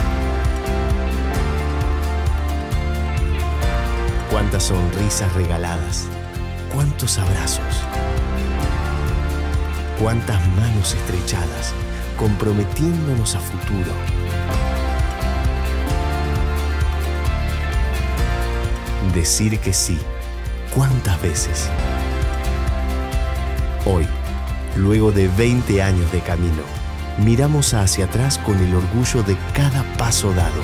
¿Cuántas sonrisas regaladas? ¿Cuántos abrazos? ¿Cuántas manos estrechadas, comprometiéndonos a futuro? Decir que sí, ¿cuántas veces? Hoy, luego de veinte años de camino, miramos hacia atrás con el orgullo de cada paso dado.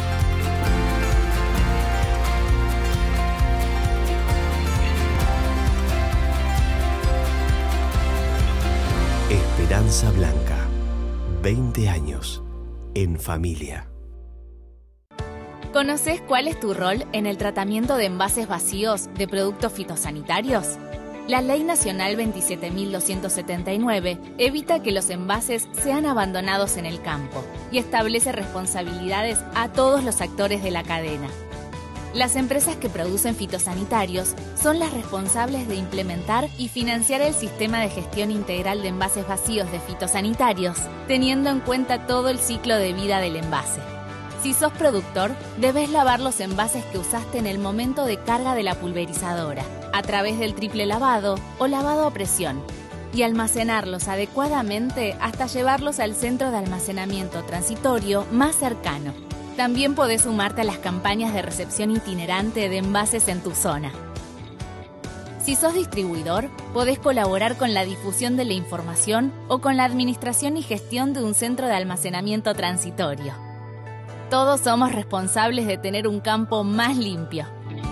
Esperanza Blanca, veinte años en familia. ¿Conoces cuál es tu rol en el tratamiento de envases vacíos de productos fitosanitarios? La Ley Nacional veintisiete mil doscientos setenta y nueve evita que los envases sean abandonados en el campo y establece responsabilidades a todos los actores de la cadena. Las empresas que producen fitosanitarios son las responsables de implementar y financiar el sistema de gestión integral de envases vacíos de fitosanitarios, teniendo en cuenta todo el ciclo de vida del envase. Si sos productor, debes lavar los envases que usaste en el momento de carga de la pulverizadora, a través del triple lavado o lavado a presión, y almacenarlos adecuadamente hasta llevarlos al centro de almacenamiento transitorio más cercano. También podés sumarte a las campañas de recepción itinerante de envases en tu zona. Si sos distribuidor, podés colaborar con la difusión de la información o con la administración y gestión de un centro de almacenamiento transitorio. Todos somos responsables de tener un campo más limpio.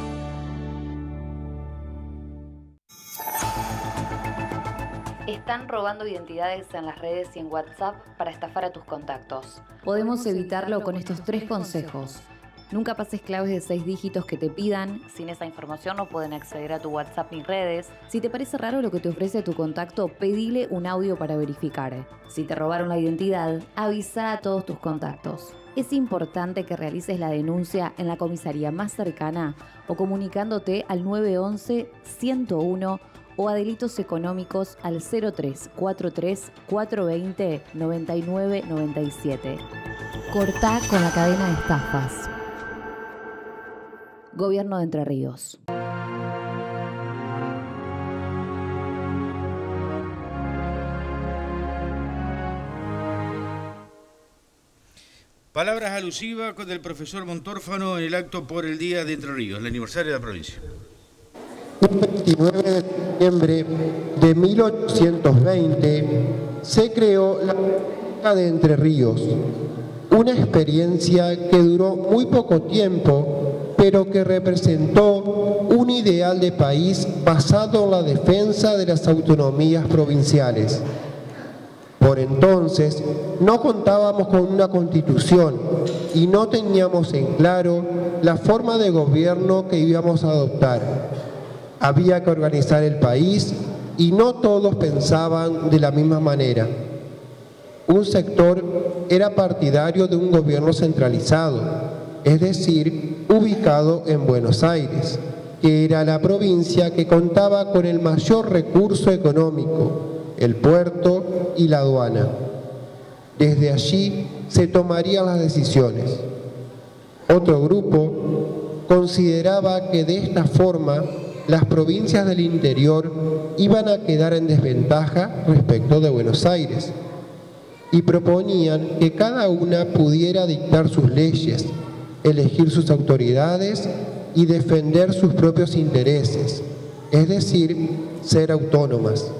Están robando identidades en las redes y en WhatsApp para estafar a tus contactos. Podemos evitarlo con estos tres consejos. Nunca pases claves de seis dígitos que te pidan. Sin esa información no pueden acceder a tu WhatsApp ni redes. Si te parece raro lo que te ofrece tu contacto, pedile un audio para verificar. Si te robaron la identidad, avisa a todos tus contactos. Es importante que realices la denuncia en la comisaría más cercana o comunicándote al nueve once, ciento uno o a delitos económicos al cero tres cuatro tres, cuatro dos cero, nueve nueve nueve siete. Cortá con la cadena de estafas. Gobierno de Entre Ríos. Palabras alusivas con el profesor Montórfano en el acto por el Día de Entre Ríos, el aniversario de la provincia. El veintinueve de septiembre de mil ochocientos veinte se creó la República de Entre Ríos, una experiencia que duró muy poco tiempo, pero que representó un ideal de país basado en la defensa de las autonomías provinciales. Por entonces, no contábamos con una constitución y no teníamos en claro la forma de gobierno que íbamos a adoptar. Había que organizar el país y no todos pensaban de la misma manera. Un sector era partidario de un gobierno centralizado, es decir, ubicado en Buenos Aires, que era la provincia que contaba con el mayor recurso económico, el puerto y la aduana. Desde allí se tomarían las decisiones. Otro grupo consideraba que de esta forma las provincias del interior iban a quedar en desventaja respecto de Buenos Aires y proponían que cada una pudiera dictar sus leyes, elegir sus autoridades y defender sus propios intereses, es decir, ser autónomas.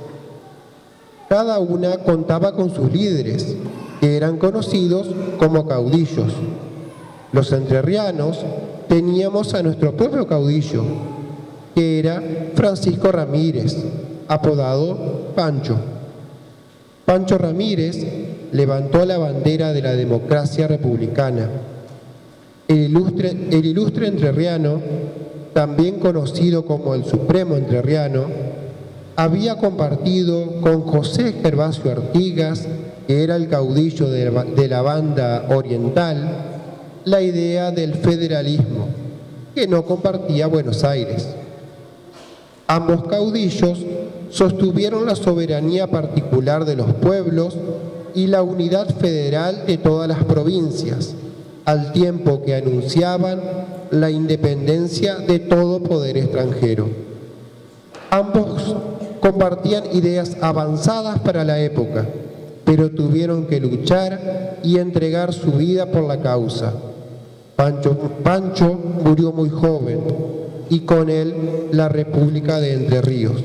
Cada una contaba con sus líderes, que eran conocidos como caudillos. Los entrerrianos teníamos a nuestro propio caudillo, que era Francisco Ramírez, apodado Pancho. Pancho Ramírez levantó la bandera de la democracia republicana. El ilustre, el ilustre entrerriano, también conocido como el Supremo Entrerriano, había compartido con José Gervasio Artigas, que era el caudillo de la, de la banda oriental, la idea del federalismo, que no compartía Buenos Aires. Ambos caudillos sostuvieron la soberanía particular de los pueblos y la unidad federal de todas las provincias, al tiempo que anunciaban la independencia de todo poder extranjero. Ambos compartían ideas avanzadas para la época, pero tuvieron que luchar y entregar su vida por la causa. Pancho, Pancho murió muy joven y con él la República de Entre Ríos.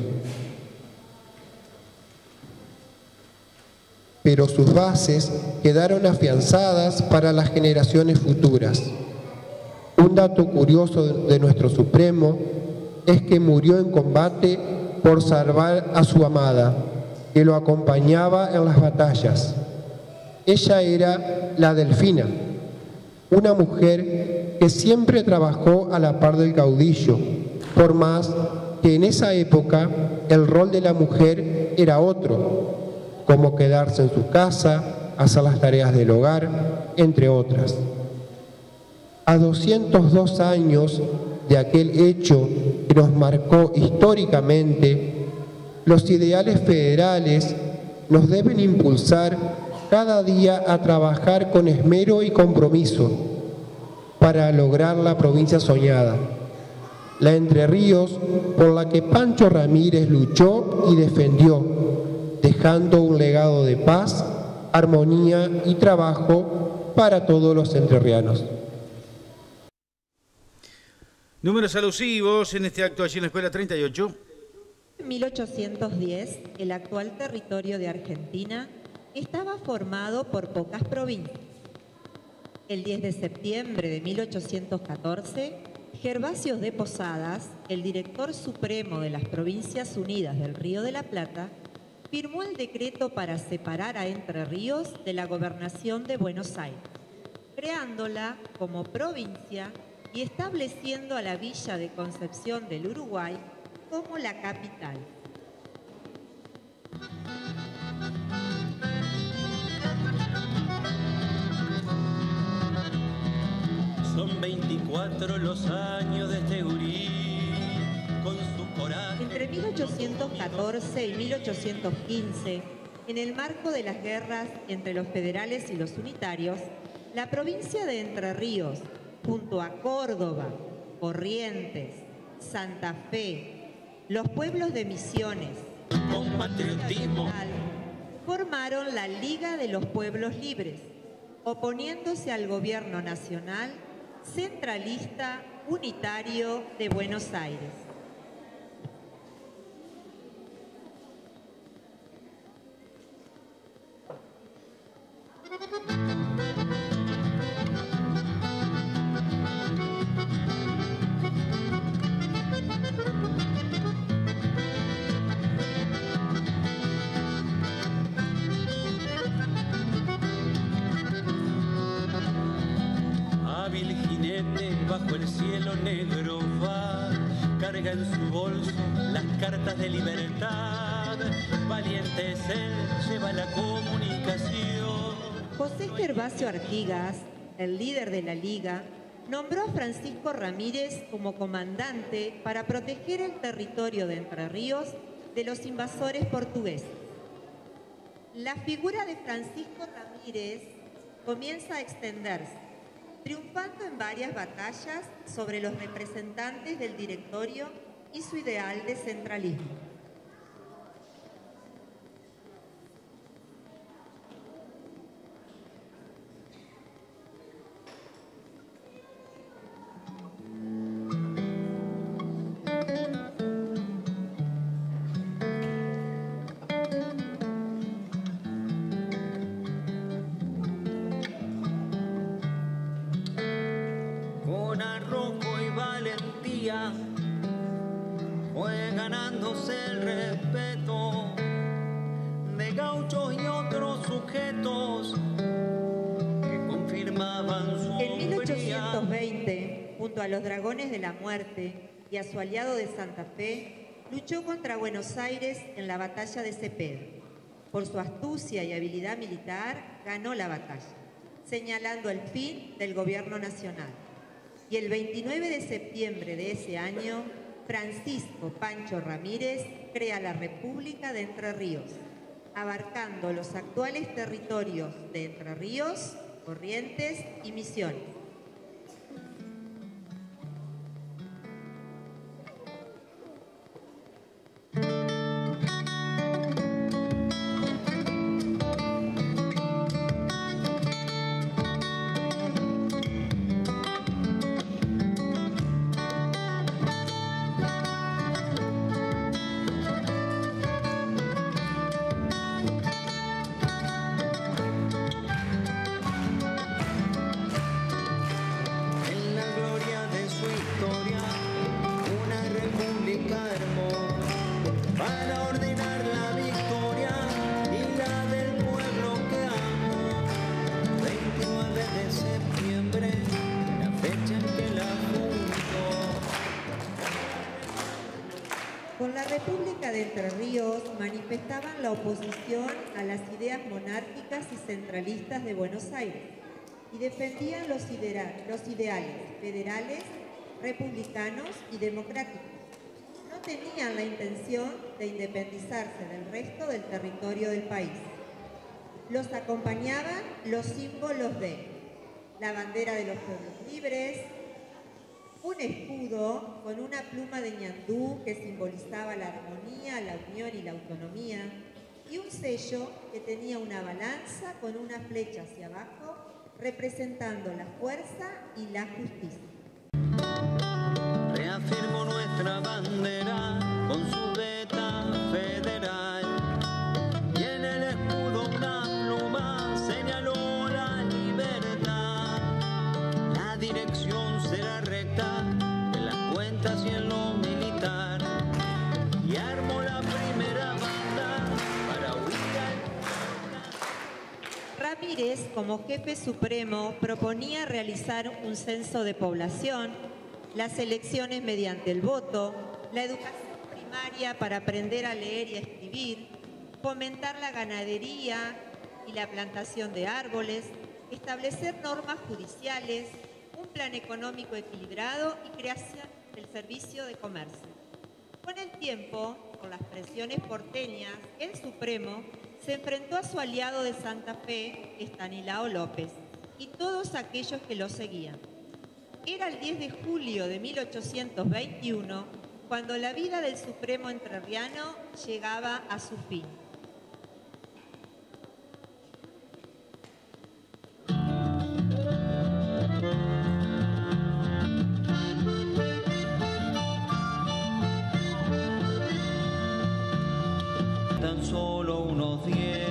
Pero sus bases quedaron afianzadas para las generaciones futuras. Un dato curioso de nuestro Supremo es que murió en combate por salvar a su amada, que lo acompañaba en las batallas. Ella era la Delfina, una mujer que siempre trabajó a la par del caudillo, por más que en esa época el rol de la mujer era otro, como quedarse en su casa, hacer las tareas del hogar, entre otras. A doscientos dos años de aquel hecho que nos marcó históricamente, los ideales federales nos deben impulsar cada día a trabajar con esmero y compromiso para lograr la provincia soñada, la Entre Ríos, por la que Pancho Ramírez luchó y defendió, dejando un legado de paz, armonía y trabajo para todos los entrerrianos. Números alusivos en este acto allí en la Escuela treinta y ocho. En mil ochocientos diez, el actual territorio de Argentina estaba formado por pocas provincias. El diez de septiembre de mil ochocientos catorce, Gervasio de Posadas, el director supremo de las Provincias Unidas del Río de la Plata, firmó el decreto para separar a Entre Ríos de la gobernación de Buenos Aires, creándola como provincia y estableciendo a la villa de Concepción del Uruguay como la capital. Son veinticuatro los años de este gurí, con su coraje. Entre mil ochocientos catorce y mil ochocientos quince, en el marco de las guerras entre los federales y los unitarios, la provincia de Entre Ríos, junto a Córdoba, Corrientes, Santa Fe, los pueblos de Misiones, con patriotismo, formaron la Liga de los Pueblos Libres, oponiéndose al gobierno nacional centralista unitario de Buenos Aires. bajo el cielo negro va, carga en su bolso las cartas de libertad, valiente es él, lleva la comunicación. José Gervasio Artigas, el líder de la Liga, nombró a Francisco Ramírez como comandante para proteger el territorio de Entre Ríos de los invasores portugueses. La figura de Francisco Ramírez comienza a extenderse, triunfando en varias batallas sobre los representantes del directorio y su ideal de centralismo. Fue ganándose el respeto de gauchos y otros sujetos que confirmaban su En mil ochocientos veinte, junto a los Dragones de la Muerte y a su aliado de Santa Fe, luchó contra Buenos Aires en la batalla de Cepeda. Por su astucia y habilidad militar, ganó la batalla, señalando el fin del gobierno nacional. Y el veintinueve de septiembre de ese año, Francisco Pancho Ramírez crea la República de Entre Ríos, abarcando los actuales territorios de Entre Ríos, Corrientes y Misiones. Manifestaban la oposición a las ideas monárquicas y centralistas de Buenos Aires y defendían los, idea los ideales federales, republicanos y democráticos. No tenían la intención de independizarse del resto del territorio del país. Los acompañaban los símbolos de la bandera de los pueblos libres, un escudo con una pluma de ñandú que simbolizaba la armonía, la unión y la autonomía, y un sello que tenía una balanza con una flecha hacia abajo representando la fuerza y la justicia. Reafirmo nuestra bandera con su veta federal y en el escudo una pluma señaló la libertad. La dirección será recta en las cuentas y en lo militar, y armó la primera banda para huir al... Ramírez, como jefe supremo, proponía realizar un censo de población, las elecciones mediante el voto, la educación primaria para aprender a leer y a escribir, fomentar la ganadería y la plantación de árboles, establecer normas judiciales, un plan económico equilibrado y creación del servicio de comercio. Con el tiempo, con las presiones porteñas, el Supremo se enfrentó a su aliado de Santa Fe, Estanislao López, y todos aquellos que lo seguían. Era el diez de julio de mil ochocientos veintiuno cuando la vida del Supremo entrerriano llegaba a su fin. Tan solo unos diez,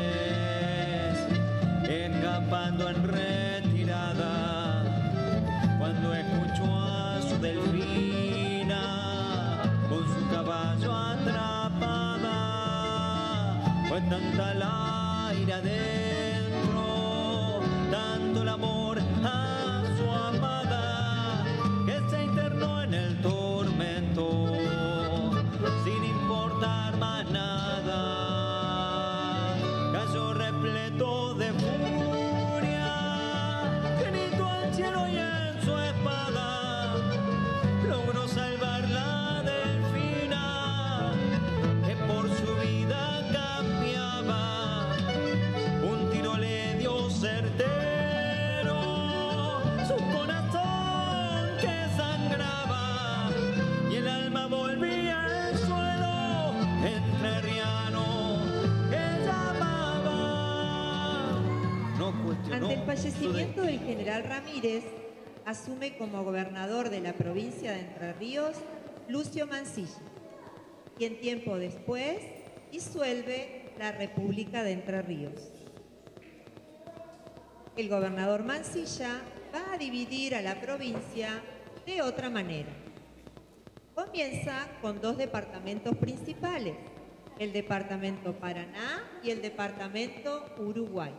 escapando en retirada, cuando escuchó a su delfina con su caballo atrapada. Fue tanta la ira adentro, tanto el amor a su amada, que fallecimiento del general Ramírez, asume como gobernador de la provincia de Entre Ríos Lucio Mansilla, quien tiempo después disuelve la República de Entre Ríos. El gobernador Mansilla va a dividir a la provincia de otra manera. Comienza con dos departamentos principales, el departamento Paraná y el departamento Uruguay.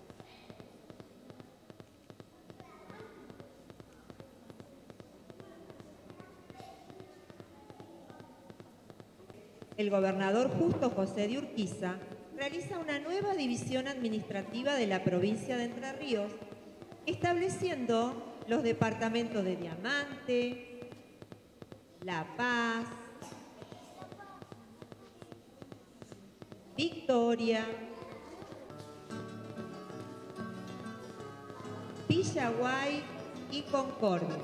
El gobernador Justo José de Urquiza realiza una nueva división administrativa de la provincia de Entre Ríos, estableciendo los departamentos de Diamante, La Paz, Victoria, Villaguay y Concordia.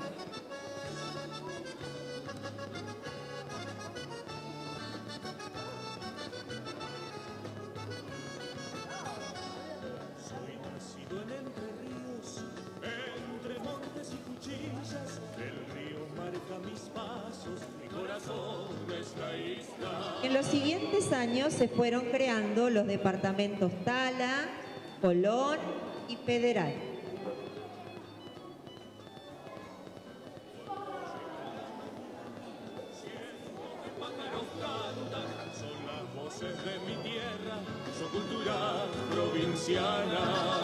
En los siguientes años se fueron creando los departamentos Tala, Colón y Federal. Son las voces de mi tierra, su cultura provinciana.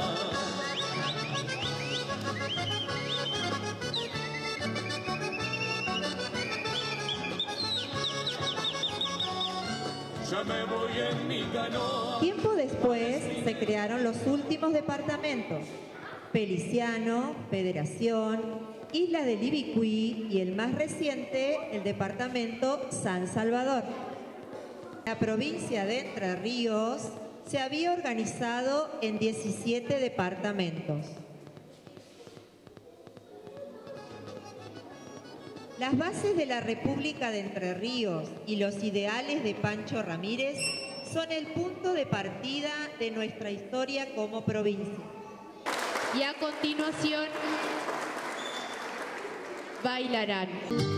Ya me voy en mi canoa. Tiempo después se crearon los últimos departamentos: Feliciano, Federación, Isla del Ibicuí y el más reciente, el departamento San Salvador. La provincia de Entre Ríos se había organizado en diecisiete departamentos. Las bases de la República de Entre Ríos y los ideales de Pancho Ramírez son el punto de partida de nuestra historia como provincia. Y a continuación bailarán.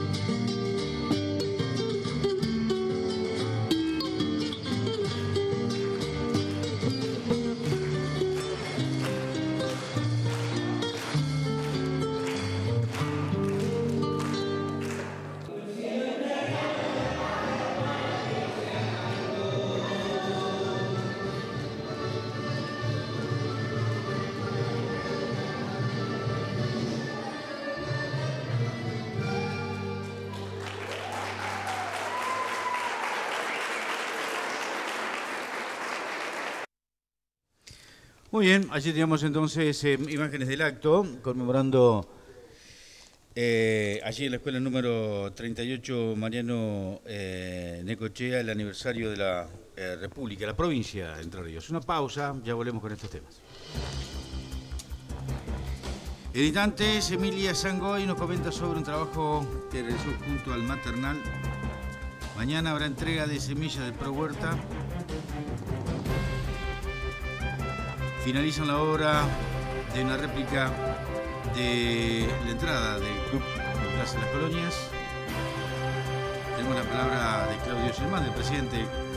Muy bien, allí teníamos entonces eh, imágenes del acto conmemorando eh, allí en la escuela número treinta y ocho Mariano eh, Necochea el aniversario de la eh, República, la provincia de Entre Ríos. Una pausa, ya volvemos con estos temas. Editantes, Emilia Sangoy nos comenta sobre un trabajo que realizó junto al maternal. Mañana habrá entrega de semillas de Pro Huerta. Finalizan la obra de una réplica de la entrada del Club Plaza de las Colonias. Tenemos la palabra de Claudio Germán, el presidente.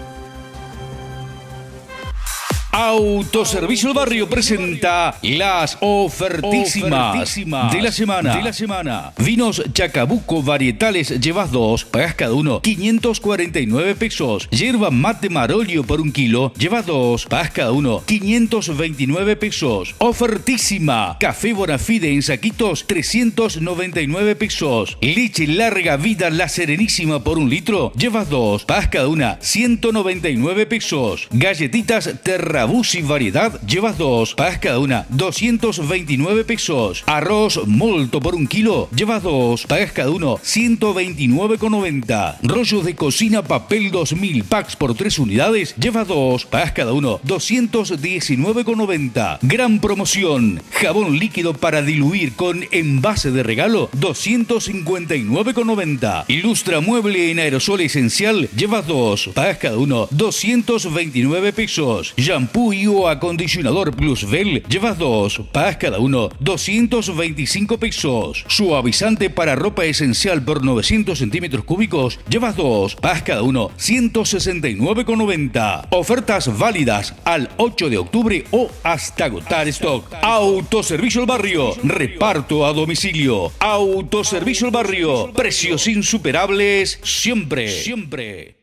Autoservicio El Barrio presenta las ofertísimas, ofertísimas de la semana. De la semana. Vinos Chacabuco varietales, llevas dos, pagas cada uno quinientos cuarenta y nueve pesos. Yerba mate Marolio por un kilo, llevas dos, pagas cada uno quinientos veintinueve pesos. Ofertísima. Café Bonafide en saquitos, trescientos noventa y nueve pesos. Leche Larga Vida La Serenísima por un litro, llevas dos, pagas cada una ciento noventa y nueve pesos. Galletitas Terra Bus y variedad, llevas dos, pagas cada una doscientos veintinueve pesos. Arroz Molto por un kilo, llevas dos, pagas cada uno ciento veintinueve con noventa. Rollos de cocina papel dos mil packs por tres unidades, llevas dos, pagas cada uno doscientos diecinueve con noventa. Gran promoción. Jabón líquido para diluir con envase de regalo, doscientos cincuenta y nueve con noventa. Ilustra mueble en aerosol esencial, llevas dos, pagas cada uno doscientos veintinueve pesos. Shampoo shampoo y o acondicionador Plusvel, llevas dos, pagas cada uno doscientos veinticinco pesos. Suavizante para ropa esencial por novecientos centímetros cúbicos, llevas dos, pagas cada uno ciento sesenta y nueve con noventa. Ofertas válidas al ocho de octubre o hasta agotar stock. Autoservicio al barrio, reparto a domicilio. Autoservicio al barrio, precios insuperables siempre, siempre.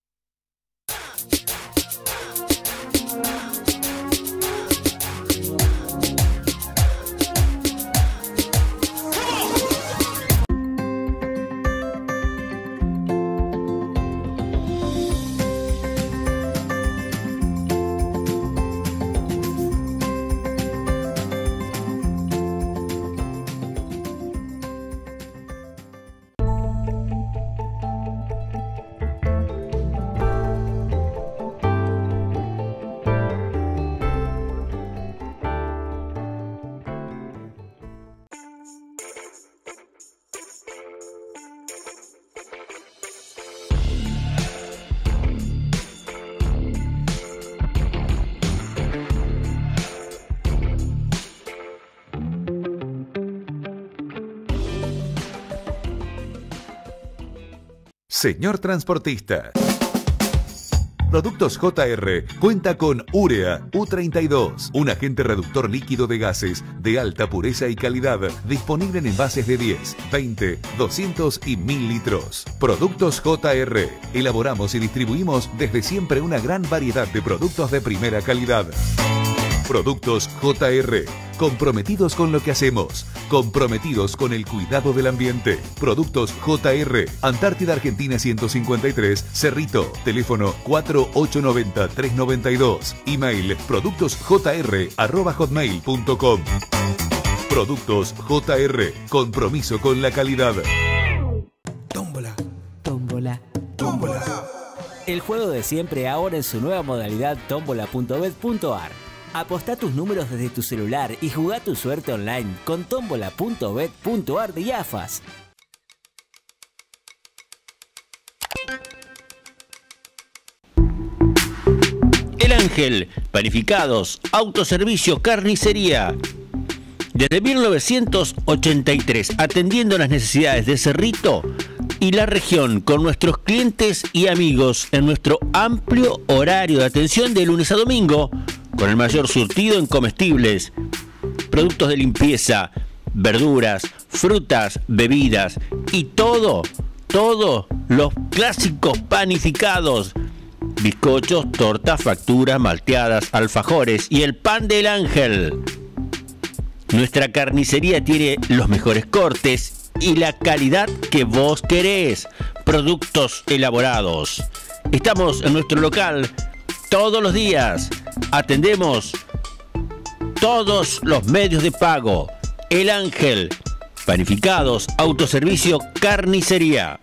Señor transportista. Productos J R cuenta con Urea U treinta y dos, un agente reductor líquido de gases de alta pureza y calidad, disponible en envases de diez, veinte, doscientos y mil litros. Productos J R. Elaboramos y distribuimos desde siempre una gran variedad de productos de primera calidad. Productos J R. Comprometidos con lo que hacemos. Comprometidos con el cuidado del ambiente. Productos J R. Antártida Argentina ciento cincuenta y tres, Cerrito. Teléfono cuatro ocho nueve cero, tres nueve dos. Email productosjr arroba hotmail punto com. Productos J R. Compromiso con la calidad. Tómbola. Tómbola. Tómbola. El juego de siempre ahora en su nueva modalidad tómbola punto bet punto ar. Apostá tus números desde tu celular y jugá tu suerte online con tómbola punto bet punto ar de I A F A S. El Ángel, panificados, autoservicio, carnicería. Desde mil novecientos ochenta y tres, atendiendo las necesidades de Cerrito y la región con nuestros clientes y amigos en nuestro amplio horario de atención de lunes a domingo, con el mayor surtido en comestibles, productos de limpieza, verduras, frutas, bebidas y todo, todos los clásicos panificados, bizcochos, tortas, facturas, malteadas, alfajores y el pan del Ángel. Nuestra carnicería tiene los mejores cortes y la calidad que vos querés. Productos elaborados. Estamos en nuestro local todos los días. Atendemos todos los medios de pago. El Ángel, panificados, autoservicio, carnicería.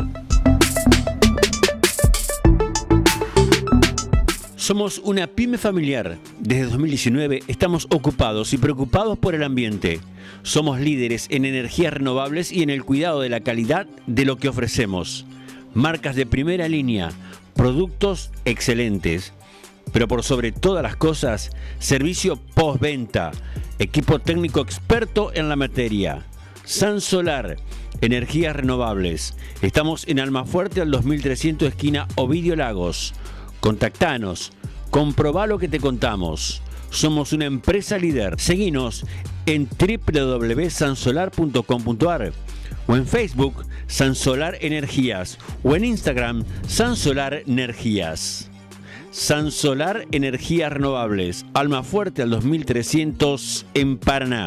Somos una pyme familiar. Desde dos mil diecinueve estamos ocupados y preocupados por el ambiente. Somos líderes en energías renovables y en el cuidado de la calidad de lo que ofrecemos. Marcas de primera línea, productos excelentes. Pero por sobre todas las cosas, servicio postventa, equipo técnico experto en la materia. San Solar, energías renovables. Estamos en Almafuerte al dos mil trescientos, esquina Ovidio Lagos. Contactanos, comprobá lo que te contamos. Somos una empresa líder. Seguinos en w w w punto sansolar punto com punto ar o en Facebook Sansolar Energías o en Instagram Sansolar Energías. Sansolar Energías Renovables, Almafuerte al dos mil trescientos en Paraná.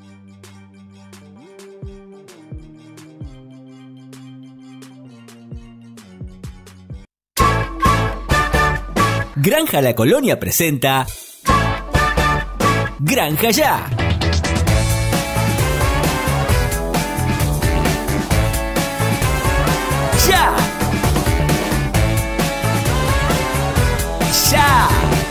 Granja La Colonia presenta Granja Ya. Ya. Ya.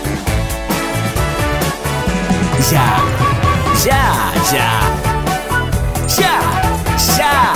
Ya. Ya. Ya. Ya. Ya.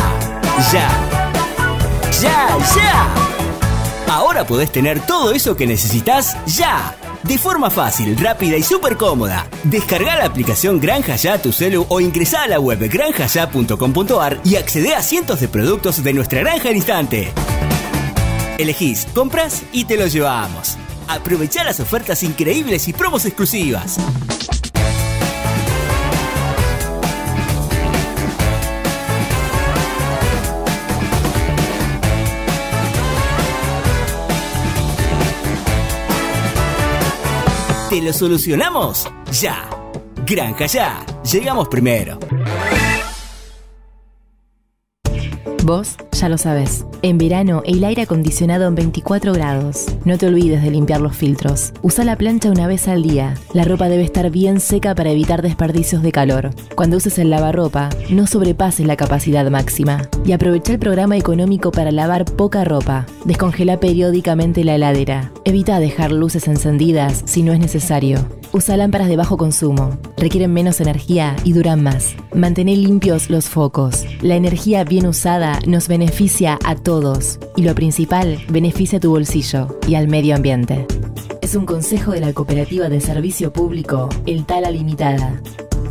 Ya. Ya. Ya. Ahora podés tener todo eso que necesitas ya. de forma fácil, rápida y súper cómoda. Descarga la aplicación Granja Ya a tu celu o ingresá a la web granja ya punto com punto ar y accede a cientos de productos de nuestra granja al instante. Elegís, compras y te los llevamos. Aprovechá las ofertas increíbles y promos exclusivas. ¿Te lo solucionamos? Ya. Granja Ya. Llegamos primero. Vos ya lo sabés. En verano, el aire acondicionado en veinticuatro grados. No te olvides de limpiar los filtros. Usa la plancha una vez al día. La ropa debe estar bien seca para evitar desperdicios de calor. Cuando uses el lavarropa, no sobrepases la capacidad máxima. Y aprovecha el programa económico para lavar poca ropa. Descongela periódicamente la heladera. Evita dejar luces encendidas si no es necesario. Usa lámparas de bajo consumo. Requieren menos energía y duran más. Mantén limpios los focos. La energía bien usada nos beneficia a todos. Y lo principal, beneficia a tu bolsillo y al medio ambiente. Es un consejo de la Cooperativa de Servicio Público, El Tala Limitada.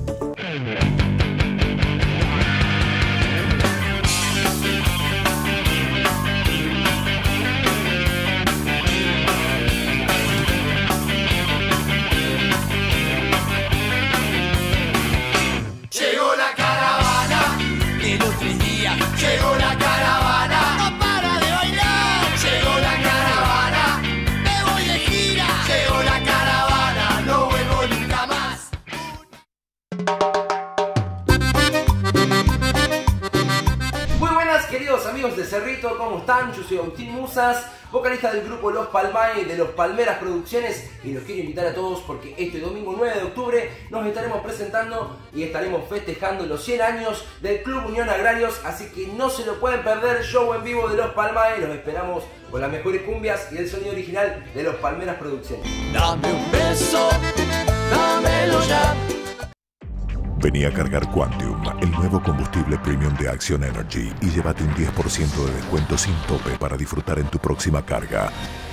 De Cerrito, ¿cómo están? Yo soy Agustín Musas, vocalista del grupo Los Palmae de Los Palmeras Producciones, y los quiero invitar a todos porque este domingo nueve de octubre nos estaremos presentando y estaremos festejando los cien años del Club Unión Agrarios, así que no se lo pueden perder. Show en vivo de Los Palmae, los esperamos con las mejores cumbias y el sonido original de Los Palmeras Producciones. Dame un beso, dámelo ya. Vení a cargar Quantium, el nuevo combustible premium de Action Energy, y llévate un diez por ciento de descuento sin tope para disfrutar en tu próxima carga.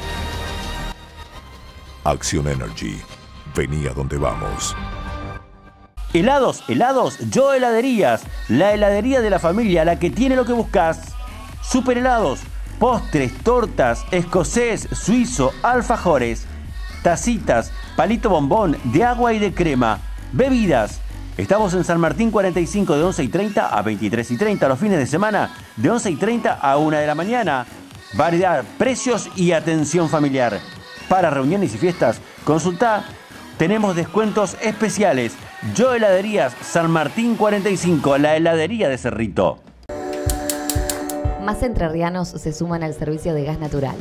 Action Energy. Vení a donde vamos. Helados, helados, Yo Heladerías. La heladería de la familia, la que tiene lo que buscas. Super helados, postres, tortas, escocés, suizo, alfajores, tacitas, palito bombón, de agua y de crema, bebidas. Estamos en San Martín cuarenta y cinco, de once y treinta a veintitrés y treinta, los fines de semana de once y treinta a una de la mañana. Variedad, precios y atención familiar. Para reuniones y fiestas, consulta, tenemos descuentos especiales. Yo Heladerías, San Martín cuarenta y cinco, la heladería de Cerrito. Más entrerrianos se suman al servicio de gas natural.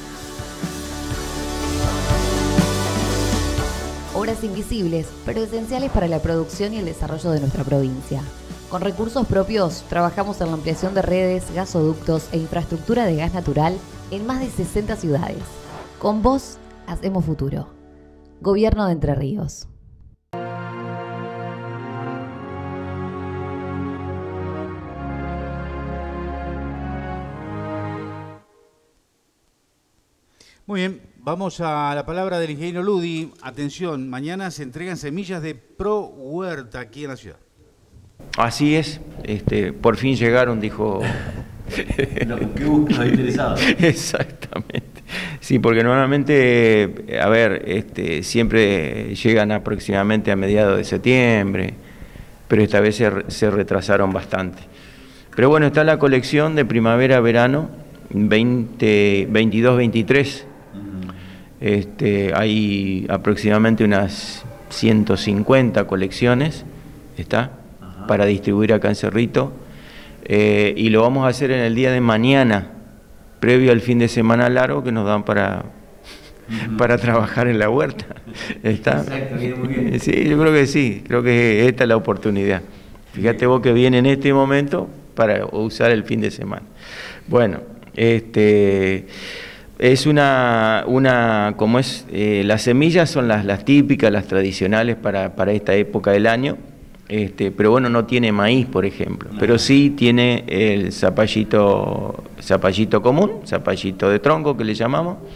Obras invisibles, pero esenciales para la producción y el desarrollo de nuestra provincia. Con recursos propios, trabajamos en la ampliación de redes, gasoductos e infraestructura de gas natural en más de sesenta ciudades. Con vos, hacemos futuro. Gobierno de Entre Ríos. Muy bien. Vamos a la palabra del ingeniero Ludi. Atención, mañana se entregan semillas de Pro Huerta aquí en la ciudad. Así es, este, por fin llegaron, dijo... Lo que buscan los interesados. Exactamente. Sí, porque normalmente, a ver, este, siempre llegan aproximadamente a mediados de septiembre, pero esta vez se, se retrasaron bastante. Pero bueno, está la colección de primavera-verano veinte, veintidós veintitrés. Este, hay aproximadamente unas ciento cincuenta colecciones, ¿está? Ajá. Para distribuir acá en Cerrito, eh, y lo vamos a hacer en el día de mañana, previo al fin de semana largo que nos dan para, uh-huh. para trabajar en la huerta, ¿está? Exacto, muy bien. Sí, yo creo que sí, creo que esta es la oportunidad. Fíjate vos que viene en este momento para usar el fin de semana. Bueno, este... Es una, una como es, eh, las semillas son las, las típicas, las tradicionales para, para esta época del año, este, pero bueno, no tiene maíz, por ejemplo, pero sí tiene el zapallito, zapallito común, zapallito de tronco que le llamamos,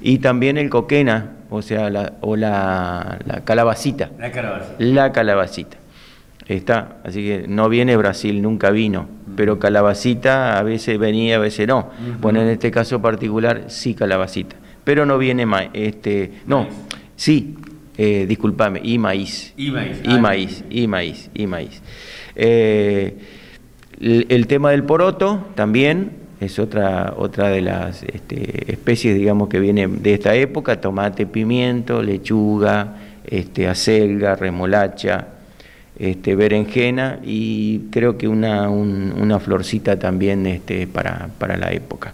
y también el coquena, o sea, la, o la, la calabacita. La calabacita. La calabacita. Está, así que no viene Brasil, nunca vino, pero calabacita a veces venía, a veces no. Uh-huh. Bueno, en este caso particular sí calabacita, pero no viene maíz, este, no, sí, eh, discúlpame, y maíz. Y maíz. Y maíz, y maíz, y maíz. Eh, el, el tema del poroto también es otra, otra de las este, especies, digamos, que viene de esta época: tomate, pimiento, lechuga, este, acelga, remolacha, este, berenjena y creo que una, un, una florcita también este, para, para la época.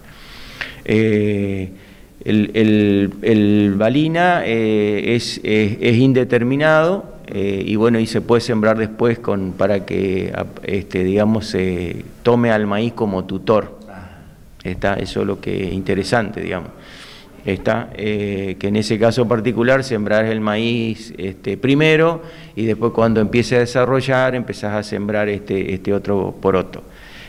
Eh, el, el, el balina eh, es, es, es indeterminado eh, y bueno, y se puede sembrar después con, para que este, digamos se tome al maíz como tutor. Está, eso es lo que es interesante, digamos. Está, eh, que en ese caso particular sembrar el maíz este, primero y después cuando empiece a desarrollar empezás a sembrar este, este otro poroto.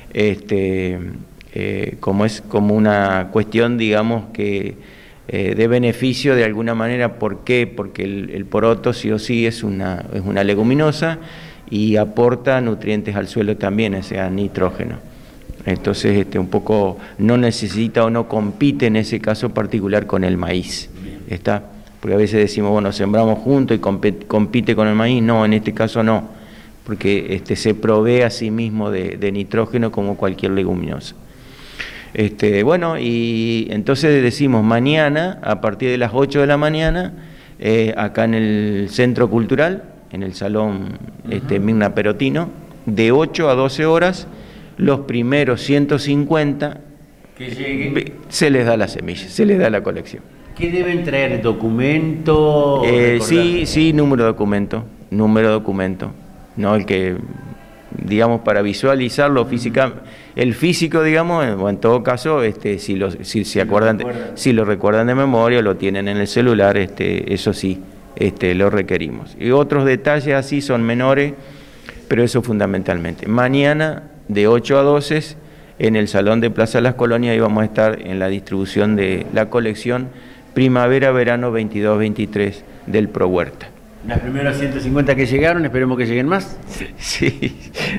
Este, eh, como es como una cuestión, digamos, que eh, de beneficio de alguna manera. ¿Por qué? Porque el, el poroto sí o sí es una, es una leguminosa y aporta nutrientes al suelo también, o sea, nitrógeno. Entonces, este, un poco no necesita o no compite en ese caso particular con el maíz, ¿está? Porque a veces decimos, bueno, sembramos juntos y compite, compite con el maíz. No, en este caso no, porque este, se provee a sí mismo de, de nitrógeno como cualquier leguminosa. Este, bueno, y entonces decimos mañana, a partir de las ocho de la mañana, eh, acá en el Centro Cultural, en el Salón este, Mirna Perotino, de ocho a doce horas, los primeros ciento cincuenta que lleguen, se les da la semilla, se les da la colección. ¿Qué deben traer? ¿Documento? Eh, sí, sí, número de documento, número de documento, no el que, digamos, para visualizarlo física, el físico, digamos, o en todo caso, este, si lo, si se acuerdan, de, si lo recuerdan de memoria, lo tienen en el celular, este, eso sí, este, lo requerimos. Y otros detalles así son menores, pero eso fundamentalmente. Mañana de ocho a doce en el Salón de Plaza Las Colonias, y vamos a estar en la distribución de la colección Primavera-Verano veintidós veintitrés del Pro Huerta. Las primeras ciento cincuenta que llegaron, esperemos que lleguen más. Sí,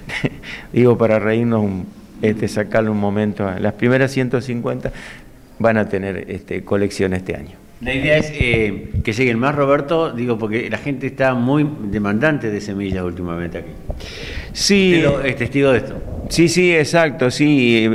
digo para reírnos, un, este, sacarle un momento. Las primeras ciento cincuenta van a tener este, colección este año. La idea es eh, que lleguen más, Roberto, digo, porque la gente está muy demandante de semillas últimamente aquí. Sí. Pero es testigo de esto. Sí, sí, exacto, sí,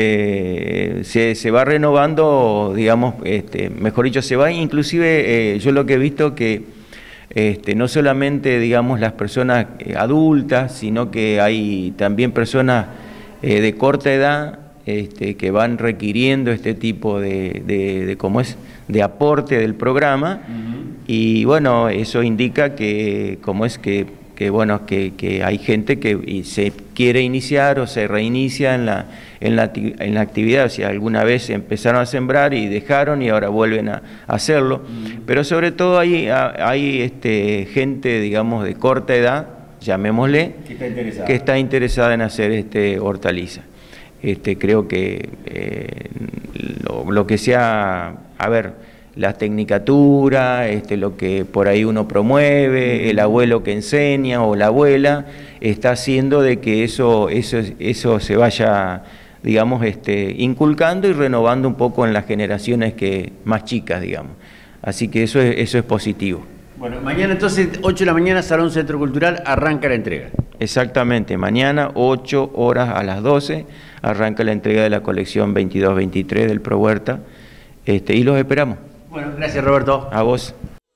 este, se, se va renovando, digamos, este, mejor dicho, se va, inclusive eh, yo lo que he visto que este, no solamente, digamos, las personas adultas, sino que hay también personas eh, de corta edad este, que van requiriendo este tipo de, de, de ¿cómo es?, de aporte del programa. Uh-huh. Y bueno, eso indica que, ¿cómo es que que bueno, que, que hay gente que se quiere iniciar o se reinicia en la, en la, en la actividad, o sea, alguna vez empezaron a sembrar y dejaron y ahora vuelven a, a hacerlo, mm. pero sobre todo hay, hay este, gente, digamos, de corta edad, llamémosle, que está interesada, que está interesada en hacer este, hortaliza. Este, creo que eh, lo, lo que sea, a ver, la tecnicatura, este, lo que por ahí uno promueve, el abuelo que enseña o la abuela, está haciendo de que eso, eso, eso se vaya, digamos, este, inculcando y renovando un poco en las generaciones que, más chicas, digamos. Así que eso es, eso es positivo. Bueno, mañana entonces, ocho de la mañana, Salón Centro Cultural, arranca la entrega. Exactamente, mañana, ocho horas a las doce, arranca la entrega de la colección veintidós veintitrés del Pro Huerta, este, y los esperamos. Bueno, gracias, Roberto. A vos.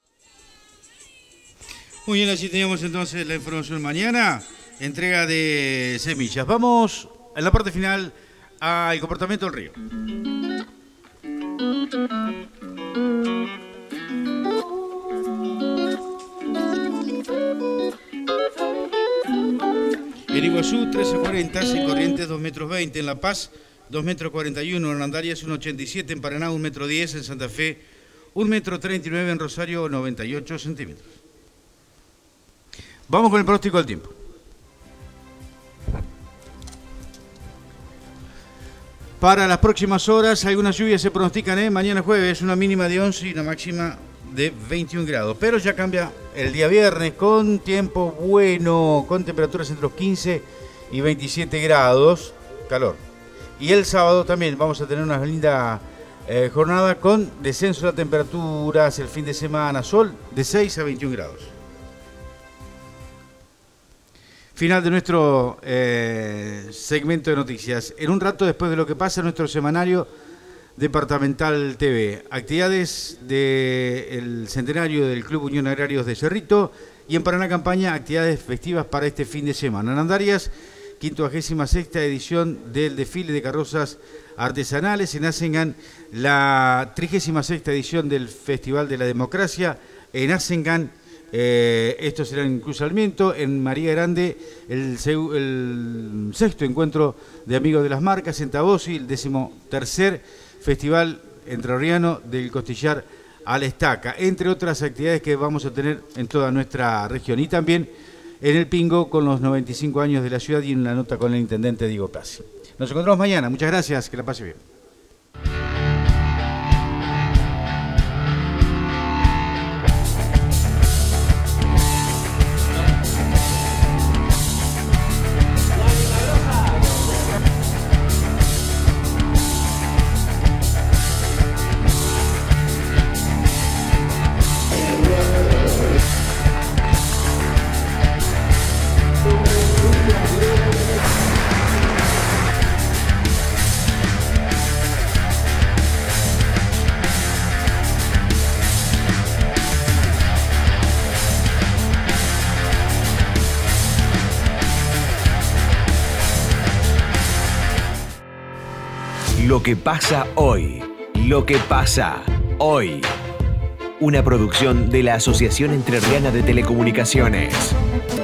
Muy bien, así teníamos entonces la información mañana, entrega de semillas. Vamos en la parte final al comportamiento del río. En Iguazú, trece cuarenta, en Corrientes, dos metros veinte, en La Paz, dos metros cuarenta y uno, en Hernandarias, uno ochenta y siete, en Paraná, un metro diez, en Santa Fe, un metro treinta y nueve, en Rosario, noventa y ocho centímetros. Vamos con el pronóstico del tiempo. Para las próximas horas, algunas lluvias se pronostican, ¿eh? Mañana jueves, una mínima de once y una máxima de veintiún grados. Pero ya cambia el día viernes con tiempo bueno, con temperaturas entre los quince y veintisiete grados, calor. Y el sábado también vamos a tener una linda eh, jornada con descenso de las temperaturas, el fin de semana, sol de seis a veintiún grados. Final de nuestro eh, segmento de noticias. En un rato, después de lo que pasa, nuestro semanario departamental T V. Actividades del centenario del Club Unión Agrarios de Cerrito y en Paraná Campaña, actividades festivas para este fin de semana. En Andarias, quincuagésima sexta edición del desfile de carrozas artesanales. En Asengan, la trigésima sexta edición del Festival de la Democracia. En Asengan, Eh, esto será en Cruz Sarmiento. En María Grande, el, el sexto encuentro de amigos de las marcas. En Tabosi, el décimo tercer Festival Entrerriano del Costillar a la Estaca, entre otras actividades que vamos a tener en toda nuestra región. Y también en el Pingo con los noventa y cinco años de la ciudad y en la nota con el intendente Diego Pasi. Nos encontramos mañana. Muchas gracias. Que la pase bien. Lo que pasa hoy. Lo que pasa hoy. Una producción de la Asociación Entrerriana de Telecomunicaciones.